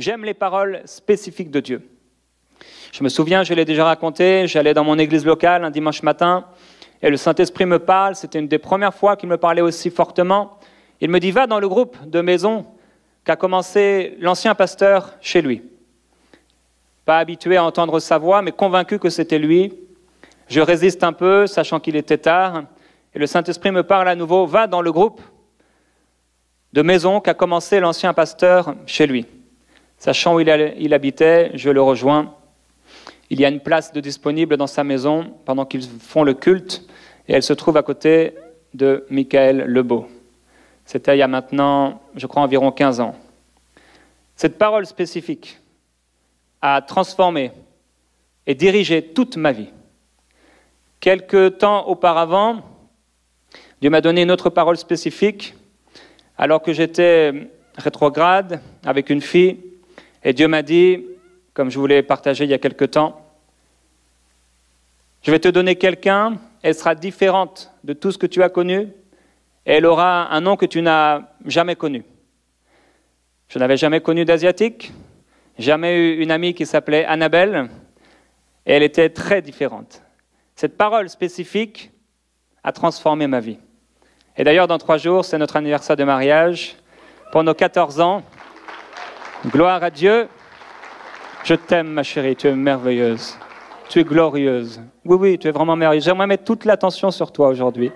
J'aime les paroles spécifiques de Dieu. Je me souviens, je l'ai déjà raconté, j'allais dans mon église locale un dimanche matin et le Saint-Esprit me parle, c'était une des premières fois qu'il me parlait aussi fortement. Il me dit, va dans le groupe de maison qu'a commencé l'ancien pasteur chez lui. Pas habitué à entendre sa voix, mais convaincu que c'était lui. Je résiste un peu, sachant qu'il était tard, et le Saint-Esprit me parle à nouveau, va dans le groupe de maison qu'a commencé l'ancien pasteur chez lui. Sachant où il habitait, je le rejoins. Il y a une place de disponible dans sa maison pendant qu'ils font le culte, et elle se trouve à côté de Michael Lebeau. C'était il y a maintenant, je crois, environ 15 ans. Cette parole spécifique a transformé et dirigé toute ma vie. Quelque temps auparavant, Dieu m'a donné une autre parole spécifique, alors que j'étais rétrograde avec une fille, et Dieu m'a dit, comme je vous l'ai partagé il y a quelque temps, je vais te donner quelqu'un, elle sera différente de tout ce que tu as connu, et elle aura un nom que tu n'as jamais connu. Je n'avais jamais connu d'Asiatique, jamais eu une amie qui s'appelait Annabelle, et elle était très différente. Cette parole spécifique a transformé ma vie. Et d'ailleurs, dans 3 jours, c'est notre anniversaire de mariage, pour nos 14 ans. Gloire à Dieu. Je t'aime, ma chérie, tu es merveilleuse. Tu es glorieuse. Oui, oui, tu es vraiment merveilleuse. J'aimerais mettre toute l'attention sur toi aujourd'hui.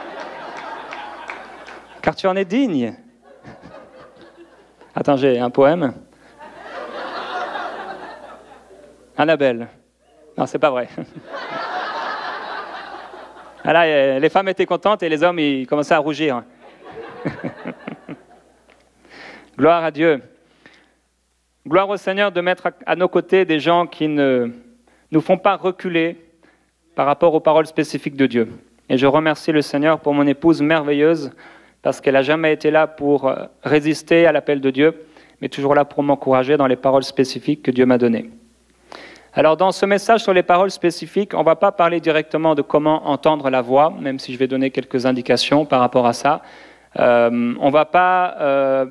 Car tu en es digne. Attends, j'ai un poème. Annabelle. Non, c'est pas vrai. Ah là, les femmes étaient contentes et les hommes, ils commençaient à rougir. Gloire à Dieu. Gloire au Seigneur de mettre à nos côtés des gens qui ne nous font pas reculer par rapport aux paroles spécifiques de Dieu. Et je remercie le Seigneur pour mon épouse merveilleuse, parce qu'elle n'a jamais été là pour résister à l'appel de Dieu, mais toujours là pour m'encourager dans les paroles spécifiques que Dieu m'a données. Alors dans ce message sur les paroles spécifiques, on ne va pas parler directement de comment entendre la voix, même si je vais donner quelques indications par rapport à ça. On ne va pas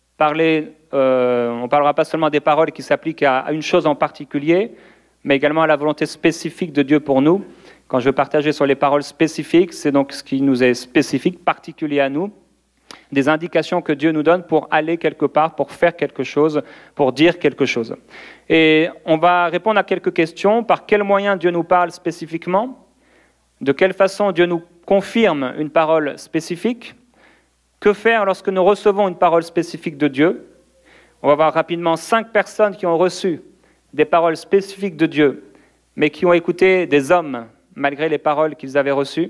on parlera pas seulement des paroles qui s'appliquent à une chose en particulier, mais également à la volonté spécifique de Dieu pour nous. Quand je veux partager sur les paroles spécifiques, c'est donc ce qui nous est spécifique, particulier à nous, des indications que Dieu nous donne pour aller quelque part, pour faire quelque chose, pour dire quelque chose. Et on va répondre à quelques questions. Par quels moyens Dieu nous parle spécifiquement? De quelle façon Dieu nous confirme une parole spécifique? Que faire lorsque nous recevons une parole spécifique de Dieu? On va voir rapidement 5 personnes qui ont reçu des paroles spécifiques de Dieu, mais qui ont écouté des hommes malgré les paroles qu'ils avaient reçues.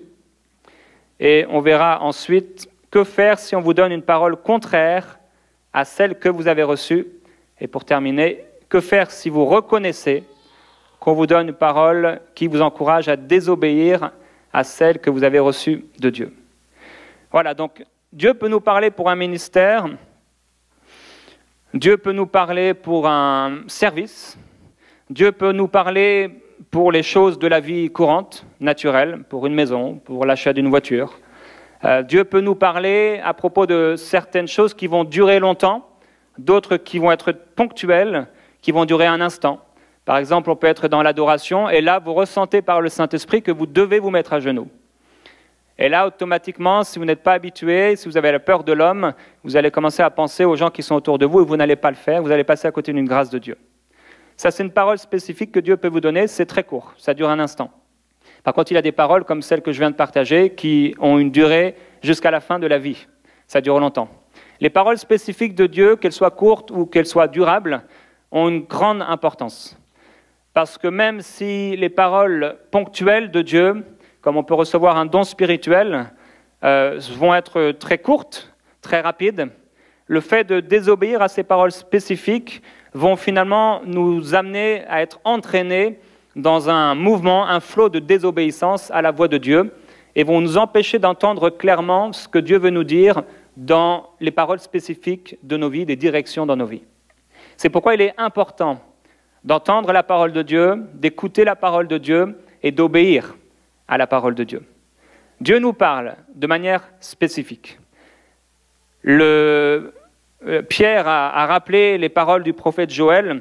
Et on verra ensuite que faire si on vous donne une parole contraire à celle que vous avez reçue. Et pour terminer, que faire si vous reconnaissez qu'on vous donne une parole qui vous encourage à désobéir à celle que vous avez reçue de Dieu. Voilà, donc Dieu peut nous parler pour un ministère, Dieu peut nous parler pour un service, Dieu peut nous parler pour les choses de la vie courante, naturelle, pour une maison, pour l'achat d'une voiture. Dieu peut nous parler à propos de certaines choses qui vont durer longtemps, d'autres qui vont être ponctuelles, qui vont durer un instant. Par exemple, on peut être dans l'adoration, et là, vous ressentez par le Saint-Esprit que vous devez vous mettre à genoux. Et là, automatiquement, si vous n'êtes pas habitué, si vous avez la peur de l'homme, vous allez commencer à penser aux gens qui sont autour de vous, et vous n'allez pas le faire, vous allez passer à côté d'une grâce de Dieu. Ça, c'est une parole spécifique que Dieu peut vous donner, c'est très court, ça dure un instant. Par contre, il y a des paroles comme celles que je viens de partager qui ont une durée jusqu'à la fin de la vie. Ça dure longtemps. Les paroles spécifiques de Dieu, qu'elles soient courtes ou qu'elles soient durables, ont une grande importance. Parce que même si les paroles ponctuelles de Dieu, comme on peut recevoir un don spirituel, vont être très courtes, très rapides, le fait de désobéir à ces paroles spécifiques vont finalement nous amener à être entraînés dans un mouvement, un flot de désobéissance à la voix de Dieu, et vont nous empêcher d'entendre clairement ce que Dieu veut nous dire dans les paroles spécifiques de nos vies, des directions dans nos vies. C'est pourquoi il est important d'entendre la parole de Dieu, d'écouter la parole de Dieu et d'obéir à la parole de Dieu. Dieu nous parle de manière spécifique. Le Pierre a rappelé les paroles du prophète Joël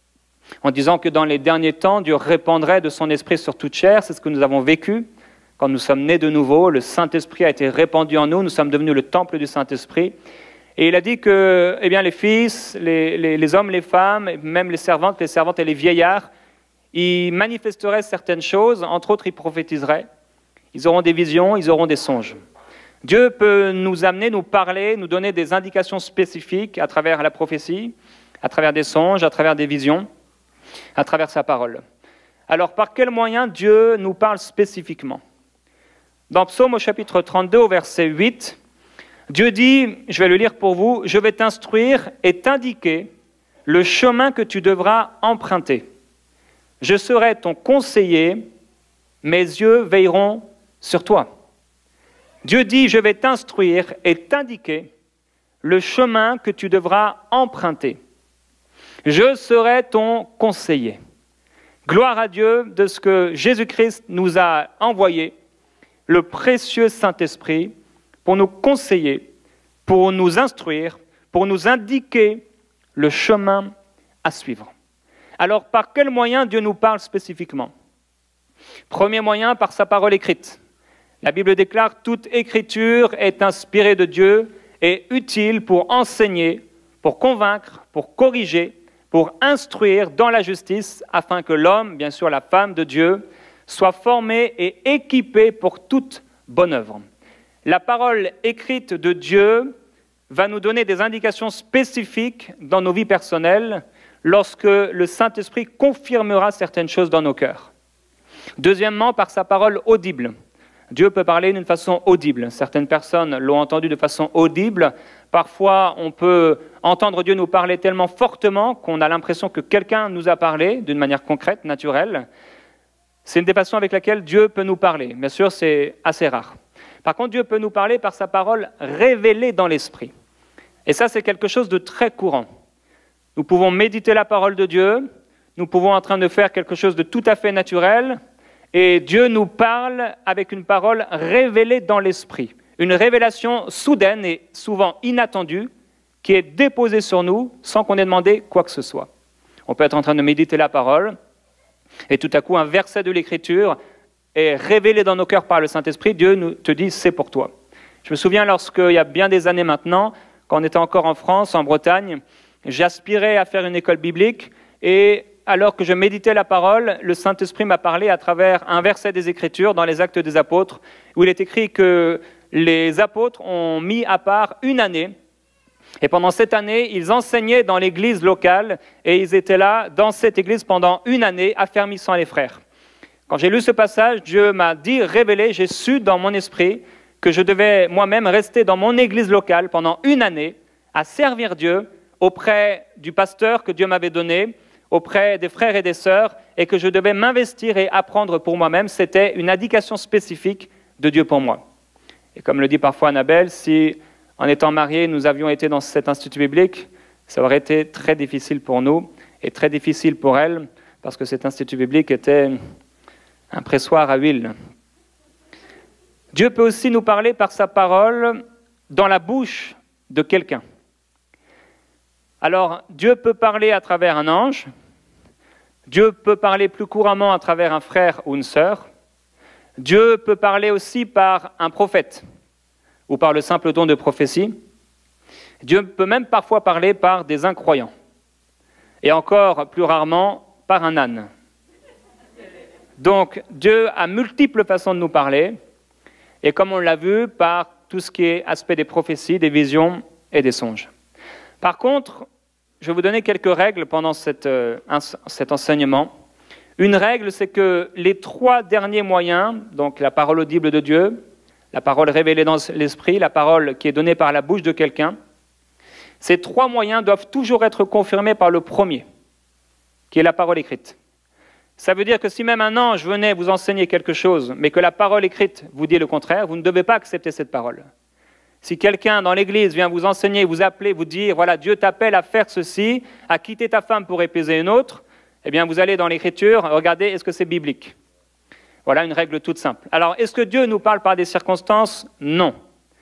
en disant que dans les derniers temps, Dieu répandrait de son esprit sur toute chair. C'est ce que nous avons vécu quand nous sommes nés de nouveau. Le Saint-Esprit a été répandu en nous. Nous sommes devenus le temple du Saint-Esprit. Et il a dit que les fils, les hommes, les femmes, même les servantes et les vieillards, ils manifesteraient certaines choses. Entre autres, ils prophétiseraient. Ils auront des visions, ils auront des songes. Dieu peut nous amener, nous parler, nous donner des indications spécifiques à travers la prophétie, à travers des songes, à travers des visions, à travers sa parole. Alors, par quels moyens Dieu nous parle spécifiquement? Dans Psaume au chapitre 32, au verset 8, Dieu dit, je vais le lire pour vous, « Je vais t'instruire et t'indiquer le chemin que tu devras emprunter. Je serai ton conseiller, mes yeux veilleront sur toi. » Dieu dit, « Je vais t'instruire et t'indiquer le chemin que tu devras emprunter. Je serai ton conseiller. » Gloire à Dieu de ce que Jésus-Christ nous a envoyé, le précieux Saint-Esprit, pour nous conseiller, pour nous instruire, pour nous indiquer le chemin à suivre. Alors, par quel moyen Dieu nous parle spécifiquement? Premier moyen, par sa parole écrite. La Bible déclare « Toute écriture est inspirée de Dieu et utile pour enseigner, pour convaincre, pour corriger, pour instruire dans la justice, afin que l'homme, bien sûr la femme de Dieu, soit formé et équipé pour toute bonne œuvre. » La parole écrite de Dieu va nous donner des indications spécifiques dans nos vies personnelles lorsque le Saint-Esprit confirmera certaines choses dans nos cœurs. Deuxièmement, par sa parole audible. Dieu peut parler d'une façon audible. Certaines personnes l'ont entendu de façon audible. Parfois, on peut entendre Dieu nous parler tellement fortement qu'on a l'impression que quelqu'un nous a parlé d'une manière concrète, naturelle. C'est une des façons avec laquelle Dieu peut nous parler. Bien sûr, c'est assez rare. Par contre, Dieu peut nous parler par sa parole révélée dans l'esprit. Et ça, c'est quelque chose de très courant. Nous pouvons méditer la parole de Dieu, nous pouvons en train de faire quelque chose de tout à fait naturel, et Dieu nous parle avec une parole révélée dans l'esprit. Une révélation soudaine et souvent inattendue qui est déposée sur nous sans qu'on ait demandé quoi que ce soit. On peut être en train de méditer la parole, et tout à coup, un verset de l'Écriture est révélé dans nos cœurs par le Saint-Esprit. Dieu te dit, c'est pour toi. Je me souviens lorsqu'il y a bien des années maintenant, quand on était encore en France, en Bretagne, j'aspirais à faire une école biblique et alors que je méditais la parole, le Saint-Esprit m'a parlé à travers un verset des Écritures dans les Actes des Apôtres où il est écrit que les apôtres ont mis à part une année et pendant cette année, ils enseignaient dans l'église locale et ils étaient là dans cette église pendant une année affermissant les frères. Quand j'ai lu ce passage, Dieu m'a dit, révélé, j'ai su dans mon esprit que je devais moi-même rester dans mon église locale pendant une année à servir Dieu auprès du pasteur que Dieu m'avait donné, auprès des frères et des sœurs, et que je devais m'investir et apprendre pour moi-même. C'était une indication spécifique de Dieu pour moi. Et comme le dit parfois Annabelle, si en étant mariés, nous avions été dans cet institut biblique, ça aurait été très difficile pour nous et très difficile pour elle, parce que cet institut biblique était un pressoir à huile. Dieu peut aussi nous parler par sa parole dans la bouche de quelqu'un. Alors, Dieu peut parler à travers un ange, Dieu peut parler plus couramment à travers un frère ou une sœur, Dieu peut parler aussi par un prophète ou par le simple don de prophétie. Dieu peut même parfois parler par des incroyants et encore plus rarement par un âne. Donc, Dieu a multiples façons de nous parler et comme on l'a vu, par tout ce qui est aspect des prophéties, des visions et des songes. Par contre, je vais vous donner quelques règles pendant cet enseignement. Une règle, c'est que les 3 derniers moyens, donc la parole audible de Dieu, la parole révélée dans l'esprit, la parole qui est donnée par la bouche de quelqu'un, ces 3 moyens doivent toujours être confirmés par le premier, qui est la parole écrite. Ça veut dire que si même un ange venait vous enseigner quelque chose, mais que la parole écrite vous dit le contraire, vous ne devez pas accepter cette parole. Si quelqu'un dans l'église vient vous enseigner, vous appeler, vous dire, voilà, Dieu t'appelle à faire ceci, à quitter ta femme pour épouser une autre, eh bien vous allez dans l'Écriture, regardez, est-ce que c'est biblique? Voilà une règle toute simple. Alors, est-ce que Dieu nous parle par des circonstances? Non.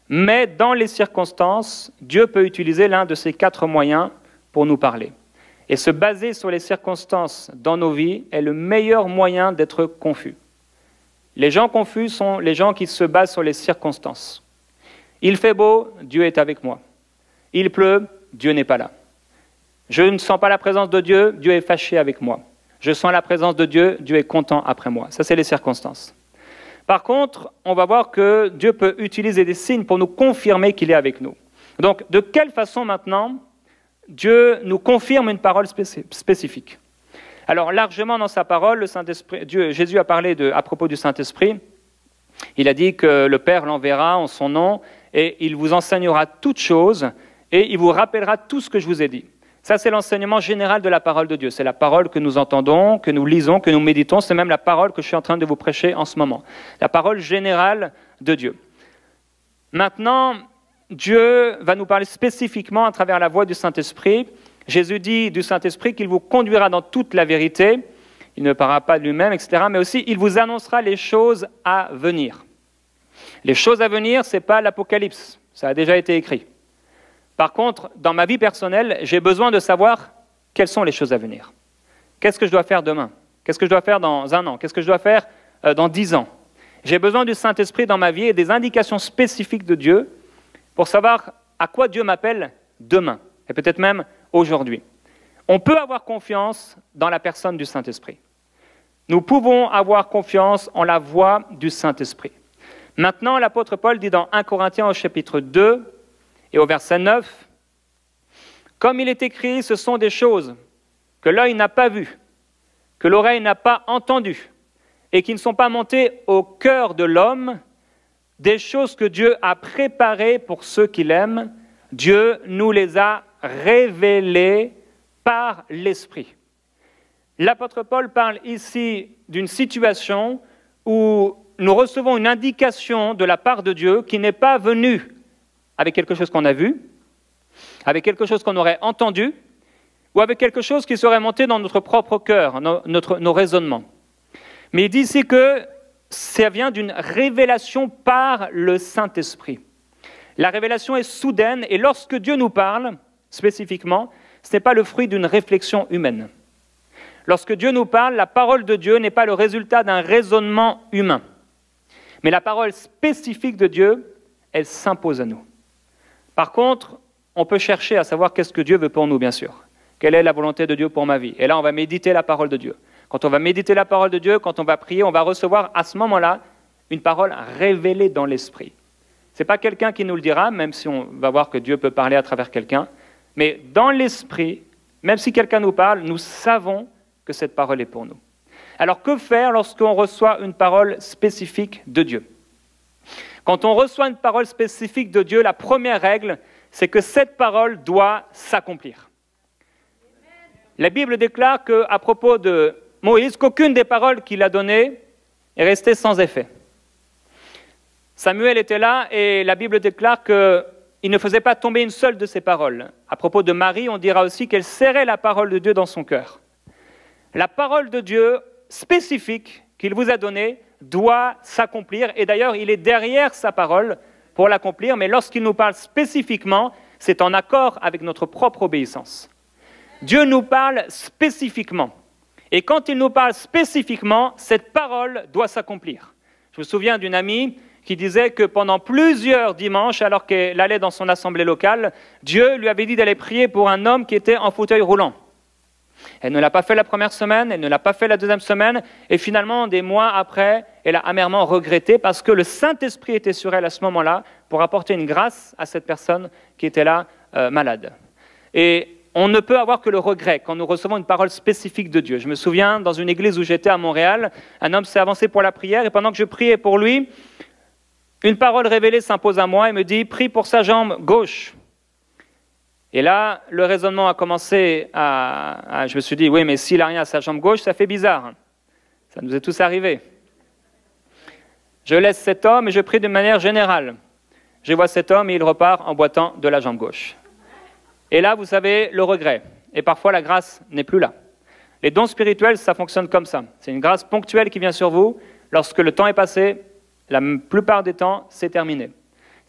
Mais dans les circonstances, Dieu peut utiliser l'un de ces 4 moyens pour nous parler. Et se baser sur les circonstances dans nos vies est le meilleur moyen d'être confus. Les gens confus sont les gens qui se basent sur les circonstances. Il fait beau, Dieu est avec moi. Il pleut, Dieu n'est pas là. Je ne sens pas la présence de Dieu, Dieu est fâché avec moi. Je sens la présence de Dieu, Dieu est content après moi. Ça, c'est les circonstances. Par contre, on va voir que Dieu peut utiliser des signes pour nous confirmer qu'il est avec nous. Donc, de quelle façon maintenant Dieu nous confirme une parole spécifique? Alors, largement dans sa parole, Jésus a parlé à propos du Saint-Esprit. Il a dit que le Père l'enverra en son nom et il vous enseignera toutes choses et il vous rappellera tout ce que je vous ai dit. Ça, c'est l'enseignement général de la parole de Dieu. C'est la parole que nous entendons, que nous lisons, que nous méditons. C'est même la parole que je suis en train de vous prêcher en ce moment. La parole générale de Dieu. Maintenant, Dieu va nous parler spécifiquement à travers la voix du Saint-Esprit. Jésus dit du Saint-Esprit qu'il vous conduira dans toute la vérité. Il ne parlera pas de lui-même, etc. Mais aussi, il vous annoncera les choses à venir. Les choses à venir, ce n'est pas l'Apocalypse. Ça a déjà été écrit. Par contre, dans ma vie personnelle, j'ai besoin de savoir quelles sont les choses à venir. Qu'est-ce que je dois faire demain? Qu'est-ce que je dois faire dans 1 an? Qu'est-ce que je dois faire dans 10 ans? J'ai besoin du Saint-Esprit dans ma vie et des indications spécifiques de Dieu pour savoir à quoi Dieu m'appelle demain, et peut-être même aujourd'hui. On peut avoir confiance dans la personne du Saint-Esprit. Nous pouvons avoir confiance en la voix du Saint-Esprit. Maintenant, l'apôtre Paul dit dans 1 Corinthiens au chapitre 2, et au verset 9, « Comme il est écrit, ce sont des choses que l'œil n'a pas vues, que l'oreille n'a pas entendues, et qui ne sont pas montées au cœur de l'homme, des choses que Dieu a préparées pour ceux qui l'aiment. Dieu nous les a révélées par l'Esprit. » L'apôtre Paul parle ici d'une situation où nous recevons une indication de la part de Dieu qui n'est pas venue avec quelque chose qu'on a vu, avec quelque chose qu'on aurait entendu, ou avec quelque chose qui serait monté dans notre propre cœur, nos raisonnements. Mais il dit ici que ça vient d'une révélation par le Saint-Esprit. La révélation est soudaine, et lorsque Dieu nous parle, spécifiquement, ce n'est pas le fruit d'une réflexion humaine. Lorsque Dieu nous parle, la parole de Dieu n'est pas le résultat d'un raisonnement humain. Mais la parole spécifique de Dieu, elle s'impose à nous. Par contre, on peut chercher à savoir qu'est-ce que Dieu veut pour nous, bien sûr. Quelle est la volonté de Dieu pour ma vie? Et là, on va méditer la parole de Dieu. Quand on va méditer la parole de Dieu, quand on va prier, on va recevoir à ce moment-là une parole révélée dans l'esprit. Ce n'est pas quelqu'un qui nous le dira, même si on va voir que Dieu peut parler à travers quelqu'un. Mais dans l'esprit, même si quelqu'un nous parle, nous savons que cette parole est pour nous. Alors que faire lorsqu'on reçoit une parole spécifique de Dieu? Quand on reçoit une parole spécifique de Dieu, la première règle, c'est que cette parole doit s'accomplir. La Bible déclare qu'à propos de Moïse, qu'aucune des paroles qu'il a données est restée sans effet. Samuel était là et la Bible déclare qu'il ne faisait pas tomber une seule de ses paroles. À propos de Marie, on dira aussi qu'elle serrait la parole de Dieu dans son cœur. La parole de Dieu spécifique qu'il vous a donnée doit s'accomplir, et d'ailleurs il est derrière sa parole pour l'accomplir, mais lorsqu'il nous parle spécifiquement, c'est en accord avec notre propre obéissance. Dieu nous parle spécifiquement, et quand il nous parle spécifiquement, cette parole doit s'accomplir. Je me souviens d'une amie qui disait que pendant plusieurs dimanches, alors qu'elle allait dans son assemblée locale, Dieu lui avait dit d'aller prier pour un homme qui était en fauteuil roulant. Elle ne l'a pas fait la première semaine, elle ne l'a pas fait la deuxième semaine, et finalement, des mois après, elle a amèrement regretté parce que le Saint-Esprit était sur elle à ce moment-là pour apporter une grâce à cette personne qui était là, malade. Et on ne peut avoir que le regret quand nous recevons une parole spécifique de Dieu. Je me souviens, dans une église où j'étais à Montréal, un homme s'est avancé pour la prière, et pendant que je priais pour lui, une parole révélée s'impose à moi et me dit « Prie pour sa jambe gauche ». Et là, le raisonnement a commencé je me suis dit, oui, mais s'il n'a rien à sa jambe gauche, ça fait bizarre. Ça nous est tous arrivé. Je laisse cet homme et je prie de manière générale. Je vois cet homme et il repart en boitant de la jambe gauche. Et là, vous savez, le regret. Et parfois, la grâce n'est plus là. Les dons spirituels, ça fonctionne comme ça. C'est une grâce ponctuelle qui vient sur vous. Lorsque le temps est passé, la plupart des temps, c'est terminé.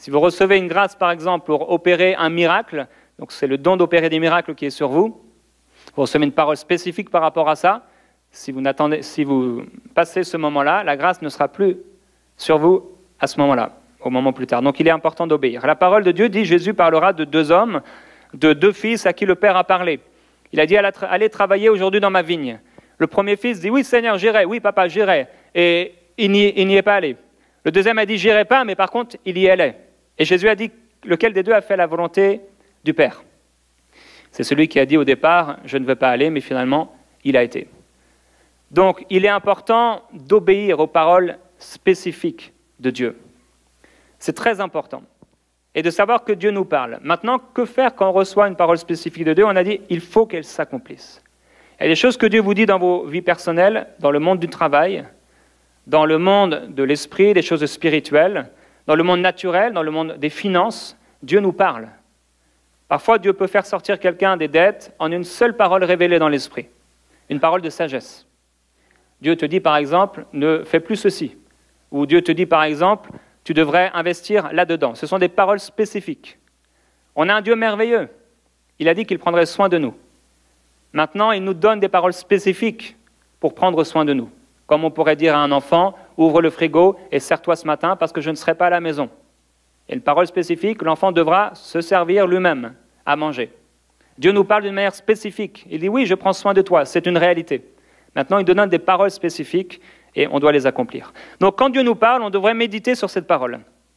Si vous recevez une grâce, par exemple, pour opérer un miracle, donc c'est le don d'opérer des miracles qui est sur vous, vous recevez une parole spécifique par rapport à ça, si vous passez ce moment-là, la grâce ne sera plus sur vous à ce moment-là, au moment plus tard. Donc il est important d'obéir. La parole de Dieu dit, Jésus parlera de 2 hommes, de 2 fils à qui le Père a parlé. Il a dit, allez travailler aujourd'hui dans ma vigne. Le premier fils dit, oui Seigneur, j'irai, oui papa, j'irai. Et il n'y est pas allé. Le deuxième a dit, j'irai pas, mais par contre, il y allait. Et Jésus a dit, lequel des deux a fait la volonté du Père? C'est celui qui a dit au départ, je ne veux pas aller, mais finalement, il a été. Donc, il est important d'obéir aux paroles spécifiques de Dieu. C'est très important. Et de savoir que Dieu nous parle. Maintenant, que faire quand on reçoit une parole spécifique de Dieu? On a dit, il faut qu'elle s'accomplisse. Il y a des choses que Dieu vous dit dans vos vies personnelles, dans le monde du travail, dans le monde de l'esprit, des choses spirituelles, dans le monde naturel, dans le monde des finances. Dieu nous parle. Parfois, Dieu peut faire sortir quelqu'un des dettes en une seule parole révélée dans l'esprit. Une parole de sagesse. Dieu te dit, par exemple, ne fais plus ceci. Ou Dieu te dit, par exemple, tu devrais investir là-dedans. Ce sont des paroles spécifiques. On a un Dieu merveilleux. Il a dit qu'il prendrait soin de nous. Maintenant, il nous donne des paroles spécifiques pour prendre soin de nous. Comme on pourrait dire à un enfant, ouvre le frigo et sers-toi ce matin parce que je ne serai pas à la maison. Il y a une parole spécifique, l'enfant devra se servir lui-même à manger. Dieu nous parle d'une manière spécifique. Il dit, oui, je prends soin de toi, c'est une réalité. Maintenant, il nous donne des paroles spécifiques et on doit les accomplir. Donc, quand Dieu nous parle, on devrait méditer sur cette parole.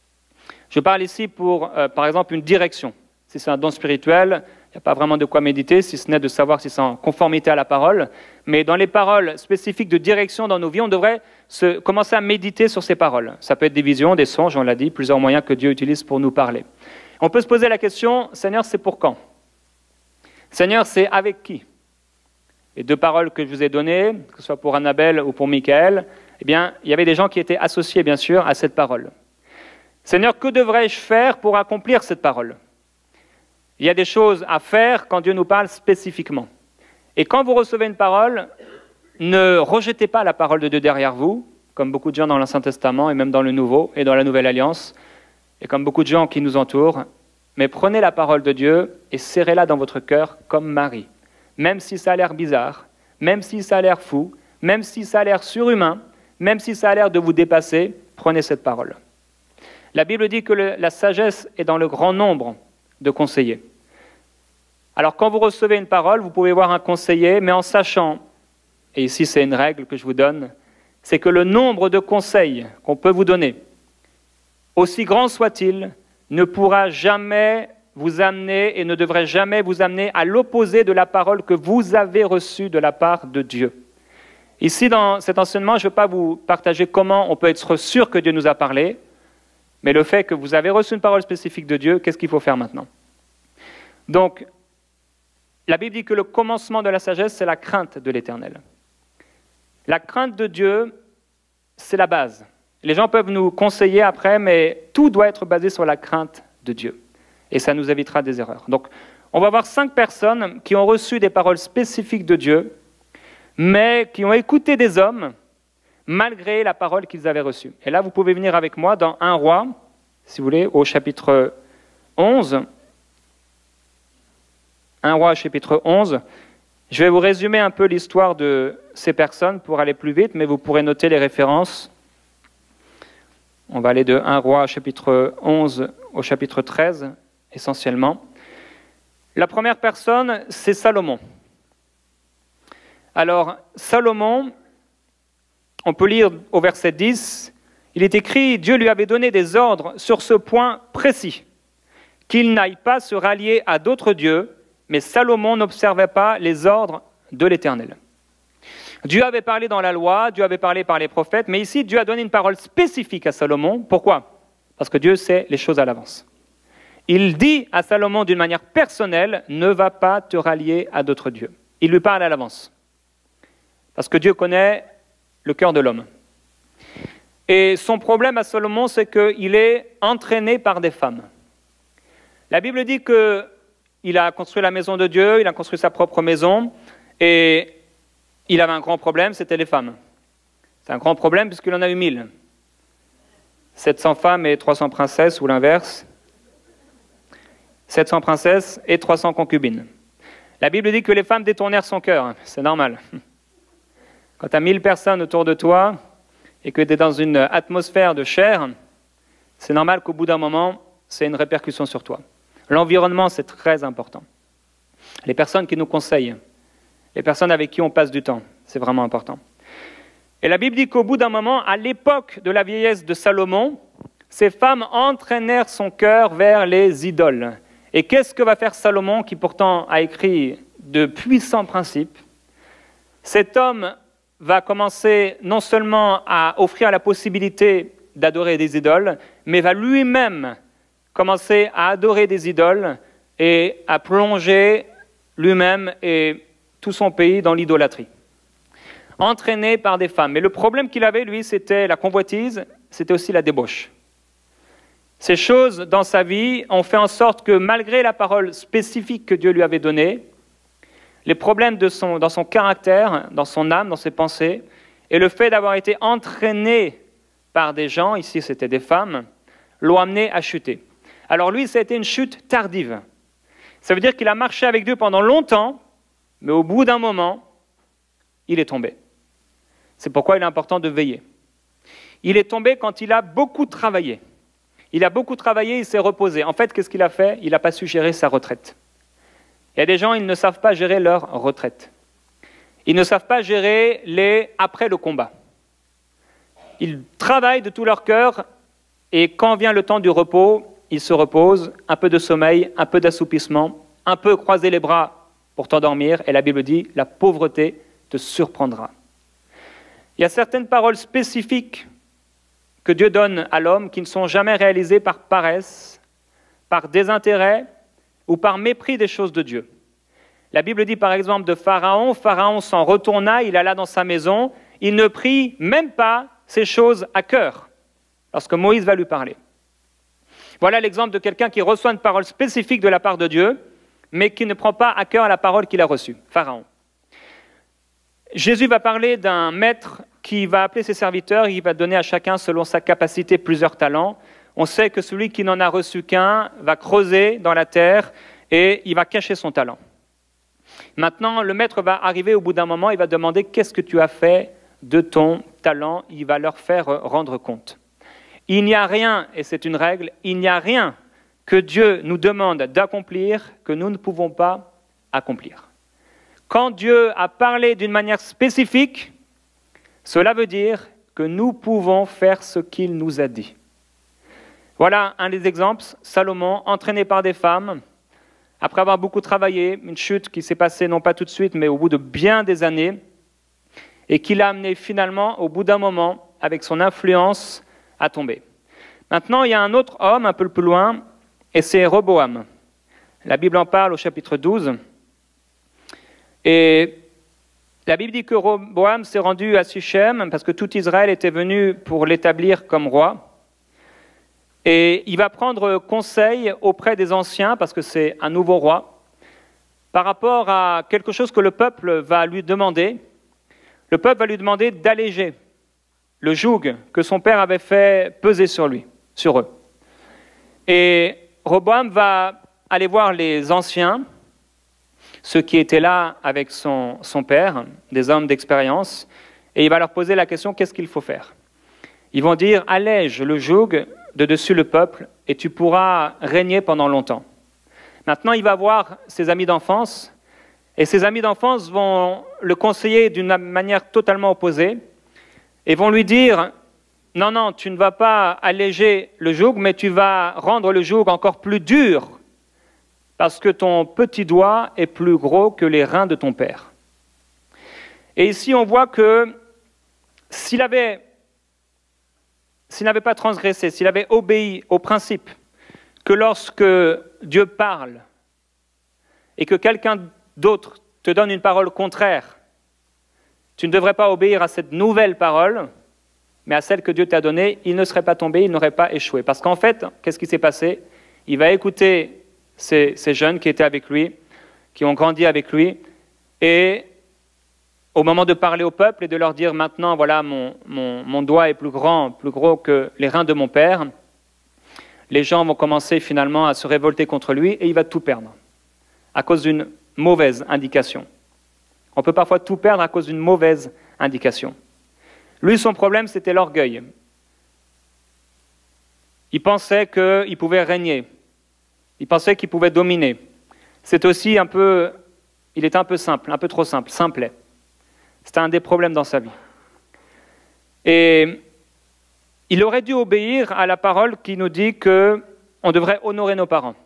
Je parle ici pour, par exemple, une direction. Si c'est un don spirituel, il n'y a pas vraiment de quoi méditer, si ce n'est de savoir si c'est en conformité à la parole. Mais dans les paroles spécifiques de direction dans nos vies, on devrait commencer à méditer sur ces paroles. Ça peut être des visions, des songes, on l'a dit, plusieurs moyens que Dieu utilise pour nous parler. On peut se poser la question, Seigneur, c'est pour quand? Seigneur, c'est avec qui? Les 2 paroles que je vous ai données, que ce soit pour Annabelle ou pour Michael, eh bien, il y avait des gens qui étaient associés, bien sûr, à cette parole. Seigneur, que devrais-je faire pour accomplir cette parole? Il y a des choses à faire quand Dieu nous parle spécifiquement. Et quand vous recevez une parole, ne rejetez pas la parole de Dieu derrière vous, comme beaucoup de gens dans l'Ancien Testament et même dans le Nouveau et dans la Nouvelle Alliance, et comme beaucoup de gens qui nous entourent, mais prenez la parole de Dieu et serrez-la dans votre cœur comme Marie. Même si ça a l'air bizarre, même si ça a l'air fou, même si ça a l'air surhumain, même si ça a l'air de vous dépasser, prenez cette parole. La Bible dit que la sagesse est dans le grand nombre de conseillers. Alors quand vous recevez une parole, vous pouvez voir un conseiller, mais en sachant, et ici c'est une règle que je vous donne, c'est que le nombre de conseils qu'on peut vous donner, aussi grand soit-il, ne pourra jamais vous amener et ne devrait jamais vous amener à l'opposé de la parole que vous avez reçue de la part de Dieu. Ici, dans cet enseignement, je ne vais pas vous partager comment on peut être sûr que Dieu nous a parlé, mais le fait que vous avez reçu une parole spécifique de Dieu, qu'est-ce qu'il faut faire maintenant? Donc, la Bible dit que le commencement de la sagesse, c'est la crainte de l'Éternel. La crainte de Dieu, c'est la base. Les gens peuvent nous conseiller après, mais tout doit être basé sur la crainte de Dieu. Et ça nous évitera des erreurs. Donc, on va voir 5 personnes qui ont reçu des paroles spécifiques de Dieu, mais qui ont écouté des hommes, malgré la parole qu'ils avaient reçue. Et là, vous pouvez venir avec moi dans 1 Roi, si vous voulez, au chapitre 11. 1 Roi, chapitre 11. Je vais vous résumer un peu l'histoire de ces personnes pour aller plus vite, mais vous pourrez noter les références. On va aller de 1 Roi, chapitre 11 au chapitre 13, essentiellement. La première personne, c'est Salomon. Alors, Salomon, on peut lire au verset 10, il est écrit, Dieu lui avait donné des ordres sur ce point précis, qu'il n'aille pas se rallier à d'autres dieux, mais Salomon n'observait pas les ordres de l'Éternel. Dieu avait parlé dans la loi, Dieu avait parlé par les prophètes, mais ici, Dieu a donné une parole spécifique à Salomon. Pourquoi? Parce que Dieu sait les choses à l'avance. Il dit à Salomon d'une manière personnelle, ne va pas te rallier à d'autres dieux. Il lui parle à l'avance. Parce que Dieu connaît le cœur de l'homme. Et son problème à Salomon, c'est qu'il est entraîné par des femmes. La Bible dit qu'il a construit la maison de Dieu, il a construit sa propre maison, et il avait un grand problème, c'était les femmes. C'est un grand problème puisqu'il en a eu 1000. 700 femmes et 300 princesses, ou l'inverse. 700 princesses et 300 concubines. La Bible dit que les femmes détournèrent son cœur. C'est normal. Quand tu as 1000 personnes autour de toi et que tu es dans une atmosphère de chair, c'est normal qu'au bout d'un moment, c'est une répercussion sur toi. L'environnement, c'est très important. Les personnes qui nous conseillent, les personnes avec qui on passe du temps, c'est vraiment important. Et la Bible dit qu'au bout d'un moment, à l'époque de la vieillesse de Salomon, ces femmes entraînèrent son cœur vers les idoles. Et qu'est-ce que va faire Salomon, qui pourtant a écrit de puissants principes? Cet homme va commencer non seulement à offrir la possibilité d'adorer des idoles, mais va lui-même commencer à adorer des idoles et à plonger lui-même et tout son pays dans l'idolâtrie, entraîné par des femmes. Mais le problème qu'il avait, lui, c'était la convoitise, c'était aussi la débauche. Ces choses dans sa vie ont fait en sorte que malgré la parole spécifique que Dieu lui avait donnée, les problèmes dans son caractère, dans son âme, dans ses pensées, et le fait d'avoir été entraîné par des gens, ici c'était des femmes, l'ont amené à chuter. Alors lui, ça a été une chute tardive. Ça veut dire qu'il a marché avec Dieu pendant longtemps, mais au bout d'un moment, il est tombé. C'est pourquoi il est important de veiller. Il est tombé quand il a beaucoup travaillé. Il a beaucoup travaillé, il s'est reposé. En fait, qu'est-ce qu'il a fait? Il n'a pas su gérer sa retraite. Il y a des gens, ils ne savent pas gérer leur retraite. Ils ne savent pas gérer les après le combat. Ils travaillent de tout leur cœur et quand vient le temps du repos, ils se reposent, un peu de sommeil, un peu d'assoupissement, un peu croiser les bras pour t'endormir. Et la Bible dit, la pauvreté te surprendra. Il y a certaines paroles spécifiques que Dieu donne à l'homme qui ne sont jamais réalisées par paresse, par désintérêt ou par mépris des choses de Dieu. La Bible dit par exemple de Pharaon, Pharaon s'en retourna, il alla dans sa maison, il ne prit même pas ces choses à cœur, lorsque Moïse va lui parler. Voilà l'exemple de quelqu'un qui reçoit une parole spécifique de la part de Dieu, mais qui ne prend pas à cœur la parole qu'il a reçue, Pharaon. Jésus va parler d'un maître qui va appeler ses serviteurs et qui va donner à chacun selon sa capacité plusieurs talents. On sait que celui qui n'en a reçu qu'un va creuser dans la terre et il va cacher son talent. Maintenant, le maître va arriver au bout d'un moment, il va demander « Qu'est-ce que tu as fait de ton talent ?» Il va leur faire rendre compte. Il n'y a rien, et c'est une règle, il n'y a rien que Dieu nous demande d'accomplir que nous ne pouvons pas accomplir. Quand Dieu a parlé d'une manière spécifique, cela veut dire que nous pouvons faire ce qu'il nous a dit. Voilà un des exemples, Salomon, entraîné par des femmes, après avoir beaucoup travaillé, une chute qui s'est passée non pas tout de suite, mais au bout de bien des années, et qui l'a amené finalement, au bout d'un moment, avec son influence, à tomber. Maintenant, il y a un autre homme un peu plus loin, et c'est Roboam. La Bible en parle au chapitre 12. Et la Bible dit que Roboam s'est rendu à Sichem parce que tout Israël était venu pour l'établir comme roi. Et il va prendre conseil auprès des anciens, parce que c'est un nouveau roi, par rapport à quelque chose que le peuple va lui demander. Le peuple va lui demander d'alléger le joug que son père avait fait peser sur eux. Et Roboam va aller voir les anciens, ceux qui étaient là avec son père, des hommes d'expérience, et il va leur poser la question, qu'est-ce qu'il faut faire? Ils vont dire, allège le joug de dessus le peuple, et tu pourras régner pendant longtemps. Maintenant, il va voir ses amis d'enfance, et ses amis d'enfance vont le conseiller d'une manière totalement opposée, et vont lui dire, non, non, tu ne vas pas alléger le joug, mais tu vas rendre le joug encore plus dur, parce que ton petit doigt est plus gros que les reins de ton père. Et ici, on voit que s'il n'avait pas transgressé, s'il avait obéi au principe que lorsque Dieu parle et que quelqu'un d'autre te donne une parole contraire, tu ne devrais pas obéir à cette nouvelle parole, mais à celle que Dieu t'a donnée, il ne serait pas tombé, il n'aurait pas échoué. Parce qu'en fait, qu'est-ce qui s'est passé? Il va écouter ces jeunes qui étaient avec lui, qui ont grandi avec lui, et au moment de parler au peuple et de leur dire maintenant, voilà, mon doigt est plus gros que les reins de mon père, les gens vont commencer finalement à se révolter contre lui et il va tout perdre à cause d'une mauvaise indication. On peut parfois tout perdre à cause d'une mauvaise indication. Lui, son problème, c'était l'orgueil. Il pensait qu'il pouvait régner. Il pensait qu'il pouvait dominer. C'est aussi il était un peu simple, un peu trop simple, simplet. C'était un des problèmes dans sa vie. Et il aurait dû obéir à la parole qui nous dit qu'on devrait honorer nos parents.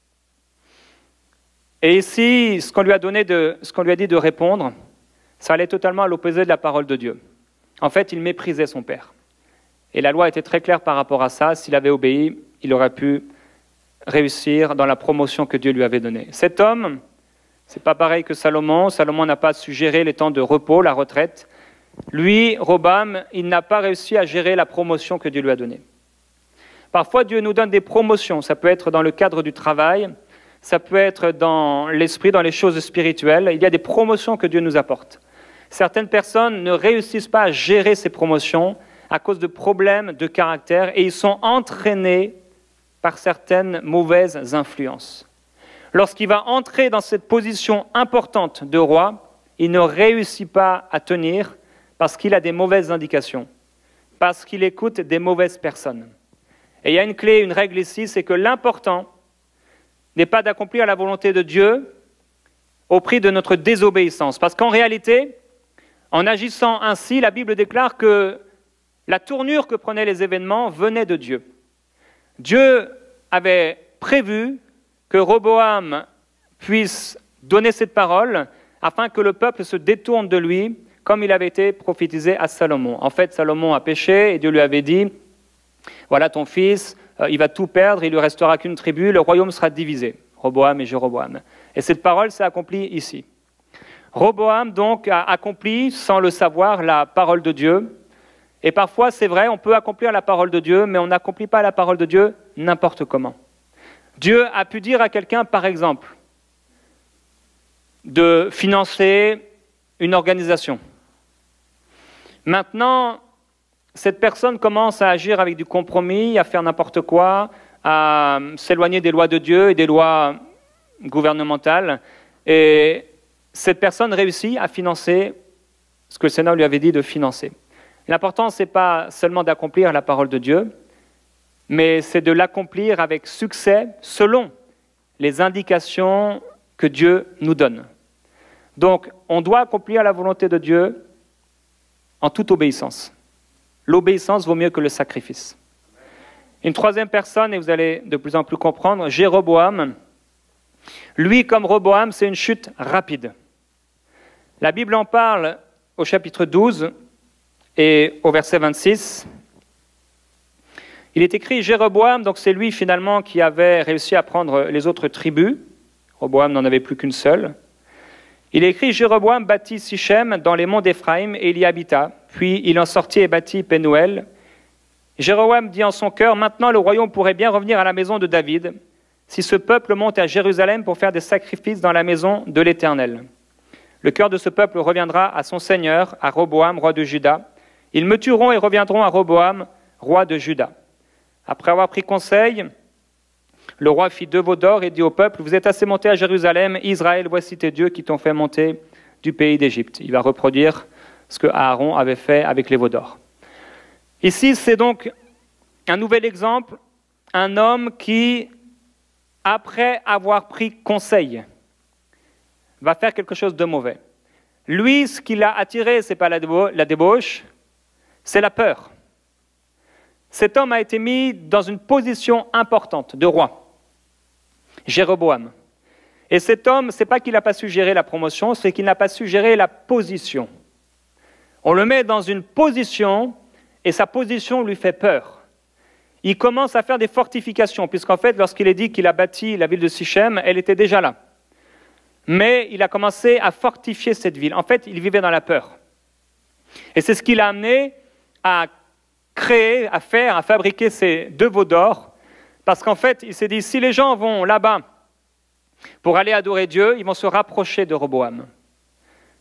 Et ici, ce qu'on lui a dit de répondre, ça allait totalement à l'opposé de la parole de Dieu. En fait, il méprisait son père. Et la loi était très claire par rapport à ça. S'il avait obéi, il aurait pu réussir dans la promotion que Dieu lui avait donnée. Cet homme, c'est pas pareil que Salomon. Salomon n'a pas su gérer les temps de repos, la retraite. Lui, Roboam, il n'a pas réussi à gérer la promotion que Dieu lui a donnée. Parfois, Dieu nous donne des promotions. Ça peut être dans le cadre du travail, ça peut être dans l'esprit, dans les choses spirituelles. Il y a des promotions que Dieu nous apporte. Certaines personnes ne réussissent pas à gérer ces promotions à cause de problèmes de caractère et ils sont entraînés par certaines mauvaises influences. Lorsqu'il va entrer dans cette position importante de roi, il ne réussit pas à tenir parce qu'il a des mauvaises indications, parce qu'il écoute des mauvaises personnes. Et il y a une clé, une règle ici, c'est que l'important n'est pas d'accomplir la volonté de Dieu au prix de notre désobéissance. Parce qu'en réalité, en agissant ainsi, la Bible déclare que la tournure que prenaient les événements venait de Dieu. Dieu avait prévu que Roboam puisse donner cette parole afin que le peuple se détourne de lui, comme il avait été prophétisé à Salomon. En fait, Salomon a péché et Dieu lui avait dit « Voilà ton fils, il va tout perdre, il ne lui restera qu'une tribu, le royaume sera divisé. » Roboam et Jéroboam. Et cette parole s'est accomplie ici. Roboam, donc, a accompli, sans le savoir, la parole de Dieu. Et parfois, c'est vrai, on peut accomplir la parole de Dieu, mais on n'accomplit pas la parole de Dieu n'importe comment. Dieu a pu dire à quelqu'un, par exemple, de financer une organisation. Maintenant, cette personne commence à agir avec du compromis, à faire n'importe quoi, à s'éloigner des lois de Dieu et des lois gouvernementales. Et cette personne réussit à financer ce que le Seigneur lui avait dit de financer. L'important, ce n'est pas seulement d'accomplir la parole de Dieu, mais c'est de l'accomplir avec succès selon les indications que Dieu nous donne. Donc, on doit accomplir la volonté de Dieu en toute obéissance. L'obéissance vaut mieux que le sacrifice. Une troisième personne, et vous allez de plus en plus comprendre, Jéroboam. Lui, comme Roboam, c'est une chute rapide. La Bible en parle au chapitre 12 et au verset 26. Il est écrit Jéroboam, donc c'est lui finalement qui avait réussi à prendre les autres tribus. Roboam n'en avait plus qu'une seule. Il est écrit Jéroboam bâtit Sichem dans les monts d'Éphraïm et il y habita. Puis il en sortit et bâtit Pénuel. Jéroboam dit en son cœur, maintenant le royaume pourrait bien revenir à la maison de David, si ce peuple monte à Jérusalem pour faire des sacrifices dans la maison de l'Éternel. Le cœur de ce peuple reviendra à son Seigneur, à Roboam, roi de Juda. Ils me tueront et reviendront à Roboam, roi de Juda. Après avoir pris conseil, le roi fit 2 veaux d'or et dit au peuple, vous êtes assez montés à Jérusalem, Israël, voici tes dieux qui t'ont fait monter du pays d'Égypte. Il va reproduire ce que Aaron avait fait avec les veaux d'or. Ici, c'est donc un nouvel exemple, un homme qui, après avoir pris conseil, va faire quelque chose de mauvais. Lui, ce qui l'a attiré, ce n'est pas la débauche, c'est la peur. Cet homme a été mis dans une position importante de roi, Jéroboam. Et cet homme, ce n'est pas qu'il n'a pas su gérer la promotion, c'est qu'il n'a pas su gérer la position. On le met dans une position et sa position lui fait peur. Il commence à faire des fortifications, puisqu'en fait, lorsqu'il est dit qu'il a bâti la ville de Sichem, elle était déjà là. Mais il a commencé à fortifier cette ville. En fait, il vivait dans la peur. Et c'est ce qui l'a amené à créer, à fabriquer ces 2 veaux d'or, parce qu'en fait, il s'est dit, si les gens vont là-bas pour aller adorer Dieu, ils vont se rapprocher de Roboam.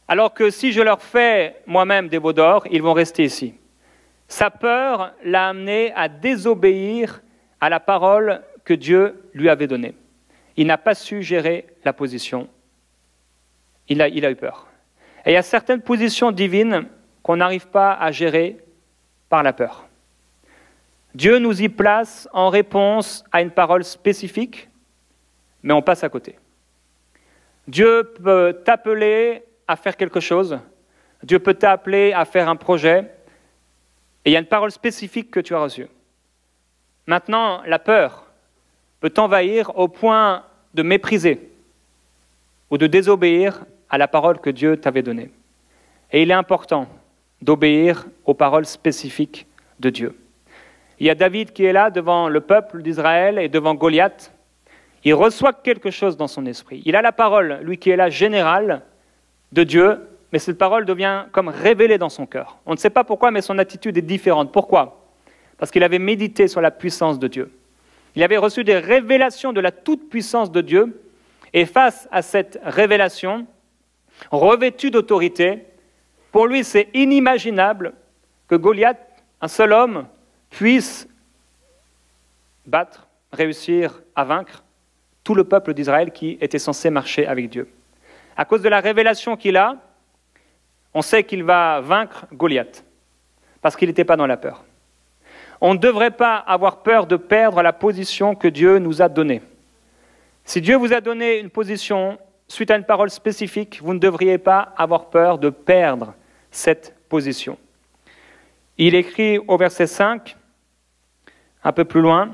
alors que si je leur fais moi-même des veaux d'or, ils vont rester ici. Sa peur l'a amené à désobéir à la parole que Dieu lui avait donnée. Il n'a pas su gérer la position. Il a eu peur. Et il y a certaines positions divines qu'on n'arrive pas à gérer par la peur. Dieu nous y place en réponse à une parole spécifique, mais on passe à côté. Dieu peut t'appeler à faire quelque chose, Dieu peut t'appeler à faire un projet, et il y a une parole spécifique que tu as reçue. Maintenant, la peur peut t'envahir au point de mépriser ou de désobéir à la parole que Dieu t'avait donnée. Et il est important d'obéir aux paroles spécifiques de Dieu. Il y a David qui est là devant le peuple d'Israël et devant Goliath. Il reçoit quelque chose dans son esprit. Il a la parole, lui qui est là, générale de Dieu, mais cette parole devient comme révélée dans son cœur. On ne sait pas pourquoi, mais son attitude est différente. Pourquoi? Parce qu'il avait médité sur la puissance de Dieu. Il avait reçu des révélations de la toute-puissance de Dieu, et face à cette révélation, revêtu d'autorité, pour lui c'est inimaginable que Goliath, un seul homme, puisse battre, réussir à vaincre tout le peuple d'Israël qui était censé marcher avec Dieu. À cause de la révélation qu'il a, on sait qu'il va vaincre Goliath, parce qu'il n'était pas dans la peur. On ne devrait pas avoir peur de perdre la position que Dieu nous a donnée. Si Dieu vous a donné une position suite à une parole spécifique, vous ne devriez pas avoir peur de perdre cette position. Il écrit au verset 5, un peu plus loin,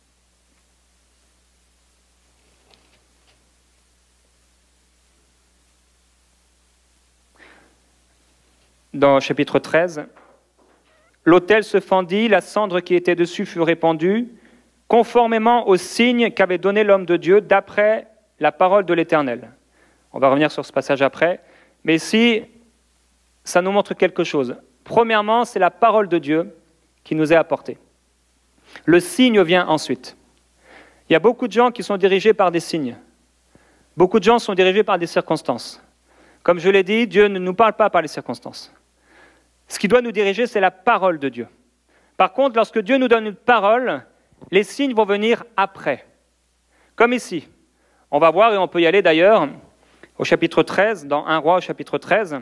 dans le chapitre 13, « L'autel se fendit, la cendre qui était dessus fut répandue, conformément au signe qu'avait donné l'homme de Dieu d'après la parole de l'Éternel. » On va revenir sur ce passage après, mais ici, ça nous montre quelque chose. Premièrement, c'est la parole de Dieu qui nous est apportée. Le signe vient ensuite. Il y a beaucoup de gens qui sont dirigés par des signes. Beaucoup de gens sont dirigés par des circonstances. Comme je l'ai dit, Dieu ne nous parle pas par les circonstances. Ce qui doit nous diriger, c'est la parole de Dieu. Par contre, lorsque Dieu nous donne une parole, les signes vont venir après. Comme ici. On va voir, et on peut y aller d'ailleurs, au chapitre 13, dans 1 Roi au chapitre 13,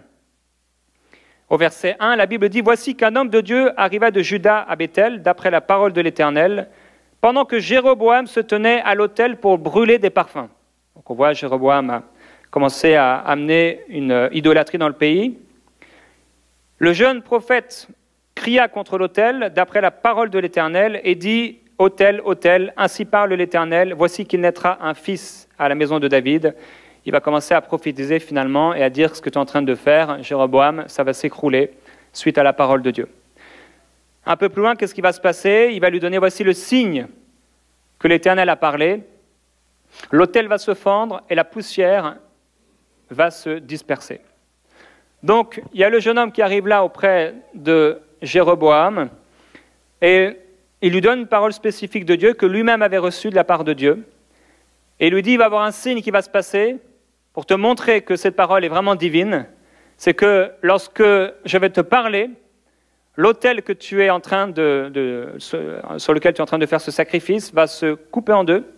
au verset 1, la Bible dit « Voici qu'un homme de Dieu arriva de Juda à Béthel, d'après la parole de l'Éternel, pendant que Jéroboam se tenait à l'autel pour brûler des parfums. » Donc on voit Jéroboam a commencé à amener une idolâtrie dans le pays. Le jeune prophète cria contre l'autel, d'après la parole de l'Éternel, et dit « Autel, autel, ainsi parle l'Éternel, voici qu'il naîtra un fils à la maison de David. » Il va commencer à prophétiser finalement et à dire ce que tu es en train de faire, Jéroboam, ça va s'écrouler suite à la parole de Dieu. Un peu plus loin, qu'est-ce qui va se passer? Il va lui donner, voici le signe que l'Éternel a parlé. L'autel va se fendre et la poussière va se disperser. Donc, il y a le jeune homme qui arrive là auprès de Jéroboam et il lui donne une parole spécifique de Dieu que lui-même avait reçue de la part de Dieu. Et il lui dit, il va y avoir un signe qui va se passer pour te montrer que cette parole est vraiment divine. C'est que lorsque je vais te parler, l'autel que tu es en train sur lequel tu es en train de faire ce sacrifice va se couper en deux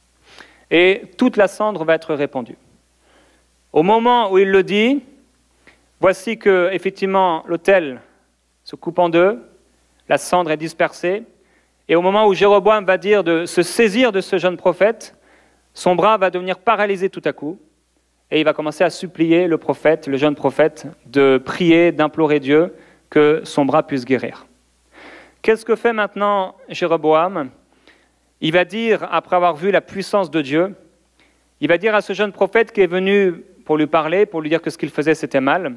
et toute la cendre va être répandue. Au moment où il le dit, voici que effectivement l'autel se coupe en deux, la cendre est dispersée, et au moment où Jéroboam va dire de se saisir de ce jeune prophète, son bras va devenir paralysé tout à coup, et il va commencer à supplier le prophète, le jeune prophète, de prier, d'implorer Dieu que son bras puisse guérir. Qu'est-ce que fait maintenant Jéroboam? Il va dire, après avoir vu la puissance de Dieu, il va dire à ce jeune prophète qui est venu pour lui parler, pour lui dire que ce qu'il faisait c'était mal,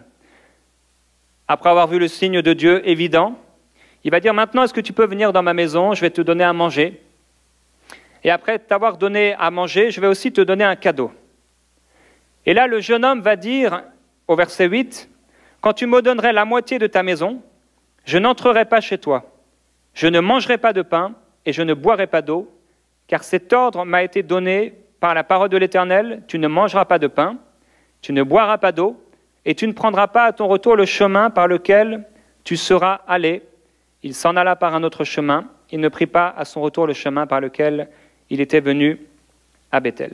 après avoir vu le signe de Dieu évident, il va dire, maintenant est-ce que tu peux venir dans ma maison, je vais te donner à manger. Et après t'avoir donné à manger, je vais aussi te donner un cadeau. Et là, le jeune homme va dire, au verset 8, « Quand tu me donnerais la moitié de ta maison, je n'entrerai pas chez toi. Je ne mangerai pas de pain et je ne boirai pas d'eau, car cet ordre m'a été donné par la parole de l'Éternel, tu ne mangeras pas de pain, tu ne boiras pas d'eau, et tu ne prendras pas à ton retour le chemin par lequel tu seras allé. » Il s'en alla par un autre chemin. Il ne prit pas à son retour le chemin par lequel il était venu à Bethel.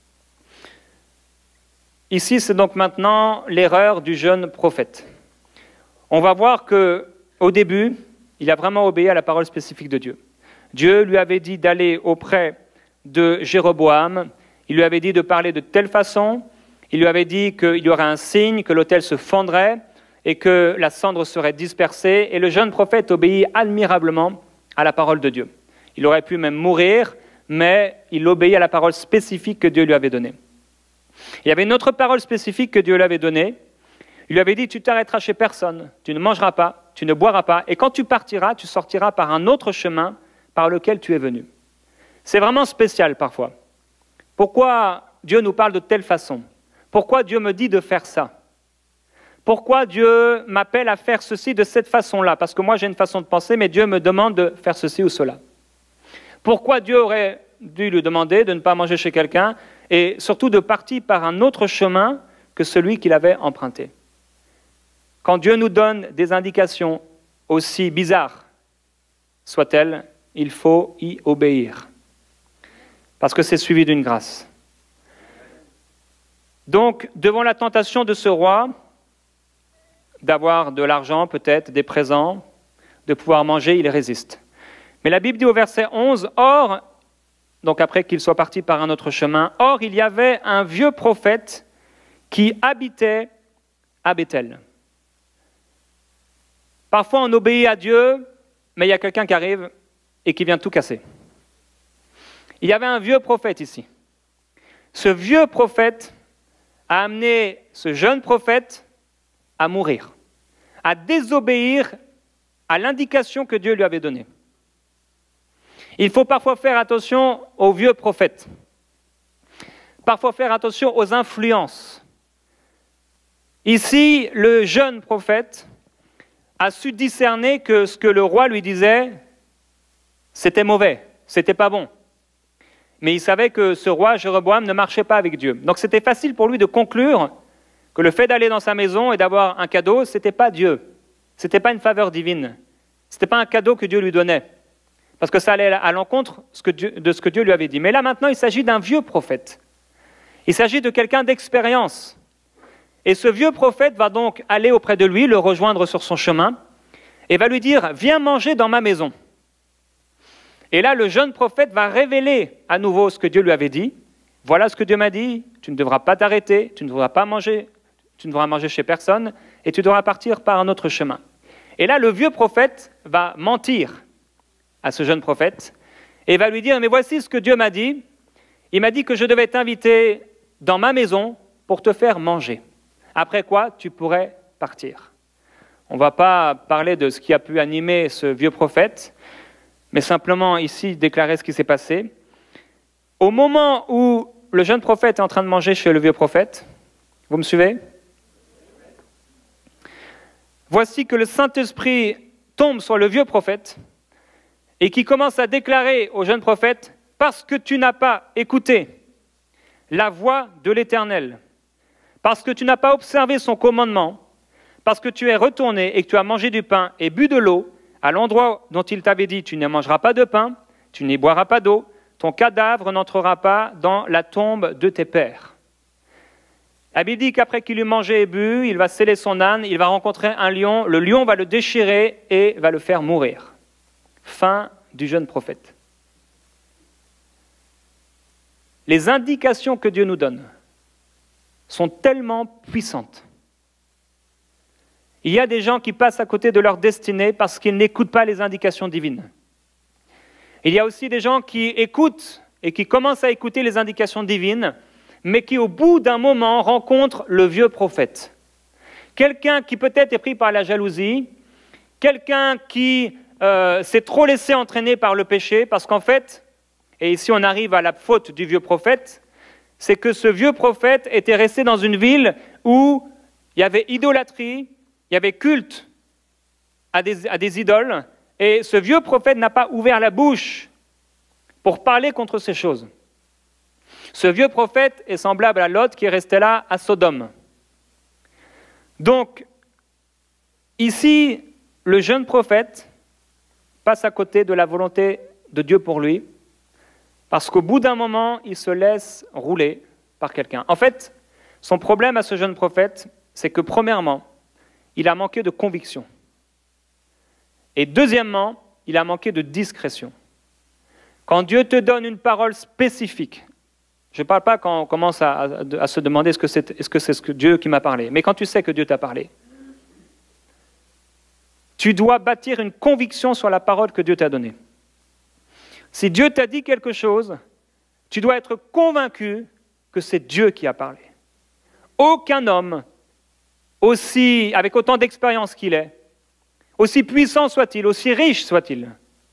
Ici, c'est donc maintenant l'erreur du jeune prophète. On va voir qu'au début, il a vraiment obéi à la parole spécifique de Dieu. Dieu lui avait dit d'aller auprès de Jéroboam, il lui avait dit de parler de telle façon, il lui avait dit qu'il y aurait un signe, que l'autel se fendrait et que la cendre serait dispersée. Et le jeune prophète obéit admirablement à la parole de Dieu. Il aurait pu même mourir, mais il obéit à la parole spécifique que Dieu lui avait donnée. Il y avait une autre parole spécifique que Dieu lui avait donnée. Il lui avait dit, tu t'arrêteras chez personne, tu ne mangeras pas, tu ne boiras pas, et quand tu partiras, tu sortiras par un autre chemin par lequel tu es venu. C'est vraiment spécial parfois. Pourquoi Dieu nous parle de telle façon? Pourquoi Dieu me dit de faire ça? Pourquoi Dieu m'appelle à faire ceci de cette façon-là? Parce que moi j'ai une façon de penser, mais Dieu me demande de faire ceci ou cela. Pourquoi Dieu aurait dû lui demander de ne pas manger chez quelqu'un et surtout de partir par un autre chemin que celui qu'il avait emprunté? Quand Dieu nous donne des indications aussi bizarres soient-elles, il faut y obéir. Parce que c'est suivi d'une grâce. Donc, devant la tentation de ce roi, d'avoir de l'argent peut-être, des présents, de pouvoir manger, il résiste. Mais la Bible dit au verset 11, « Or, donc après qu'il soit parti par un autre chemin, or il y avait un vieux prophète qui habitait à Bethel. » Parfois on obéit à Dieu, mais il y a quelqu'un qui arrive et qui vient tout casser. Il y avait un vieux prophète ici. Ce vieux prophète a amené ce jeune prophète à mourir, à désobéir à l'indication que Dieu lui avait donnée. Il faut parfois faire attention aux vieux prophètes, parfois faire attention aux influences. Ici, le jeune prophète a su discerner que ce que le roi lui disait, c'était mauvais, c'était pas bon. Mais il savait que ce roi, Jéroboam, ne marchait pas avec Dieu. Donc c'était facile pour lui de conclure que le fait d'aller dans sa maison et d'avoir un cadeau, ce n'était pas Dieu. Ce n'était pas une faveur divine. Ce n'était pas un cadeau que Dieu lui donnait. Parce que ça allait à l'encontre de ce que Dieu lui avait dit. Mais là maintenant, il s'agit d'un vieux prophète. Il s'agit de quelqu'un d'expérience. Et ce vieux prophète va donc aller auprès de lui, le rejoindre sur son chemin, et va lui dire « Viens manger dans ma maison ». Et là, le jeune prophète va révéler à nouveau ce que Dieu lui avait dit. Voilà ce que Dieu m'a dit, tu ne devras pas t'arrêter, tu ne devras pas manger, tu ne devras manger chez personne, et tu devras partir par un autre chemin. Et là, le vieux prophète va mentir à ce jeune prophète, et va lui dire, mais voici ce que Dieu m'a dit. Il m'a dit que je devais t'inviter dans ma maison pour te faire manger. Après quoi, tu pourrais partir. On ne va pas parler de ce qui a pu animer ce vieux prophète, mais simplement ici déclarer ce qui s'est passé. Au moment où le jeune prophète est en train de manger chez le vieux prophète, vous me suivez? Voici que le Saint-Esprit tombe sur le vieux prophète et qui commence à déclarer au jeune prophète, « Parce que tu n'as pas écouté la voix de l'Éternel, parce que tu n'as pas observé son commandement, parce que tu es retourné et que tu as mangé du pain et bu de l'eau, à l'endroit dont il t'avait dit, tu ne mangeras pas de pain, tu n'y boiras pas d'eau, ton cadavre n'entrera pas dans la tombe de tes pères. » La Bible dit qu'après qu'il eut mangé et bu, il va sceller son âne, il va rencontrer un lion, le lion va le déchirer et va le faire mourir. Fin du jeune prophète. Les indications que Dieu nous donne sont tellement puissantes. Il y a des gens qui passent à côté de leur destinée parce qu'ils n'écoutent pas les indications divines. Il y a aussi des gens qui écoutent et qui commencent à écouter les indications divines, mais qui au bout d'un moment rencontrent le vieux prophète. Quelqu'un qui peut-être est pris par la jalousie, quelqu'un qui s'est trop laissé entraîner par le péché, parce qu'en fait, et ici on arrive à la faute du vieux prophète, c'est que ce vieux prophète était resté dans une ville où il y avait idolâtrie, il y avait culte à des idoles, et ce vieux prophète n'a pas ouvert la bouche pour parler contre ces choses. Ce vieux prophète est semblable à Lot qui est resté là à Sodome. Donc, ici, le jeune prophète passe à côté de la volonté de Dieu pour lui, parce qu'au bout d'un moment, il se laisse rouler par quelqu'un. En fait, son problème à ce jeune prophète, c'est que premièrement, il a manqué de conviction. Et deuxièmement, il a manqué de discrétion. Quand Dieu te donne une parole spécifique, je ne parle pas quand on commence à se demander est-ce que c'est ce que Dieu qui m'a parlé, mais quand tu sais que Dieu t'a parlé, tu dois bâtir une conviction sur la parole que Dieu t'a donnée. Si Dieu t'a dit quelque chose, tu dois être convaincu que c'est Dieu qui a parlé. Aucun homme, avec autant d'expérience qu'il est, aussi puissant soit-il, aussi riche soit-il,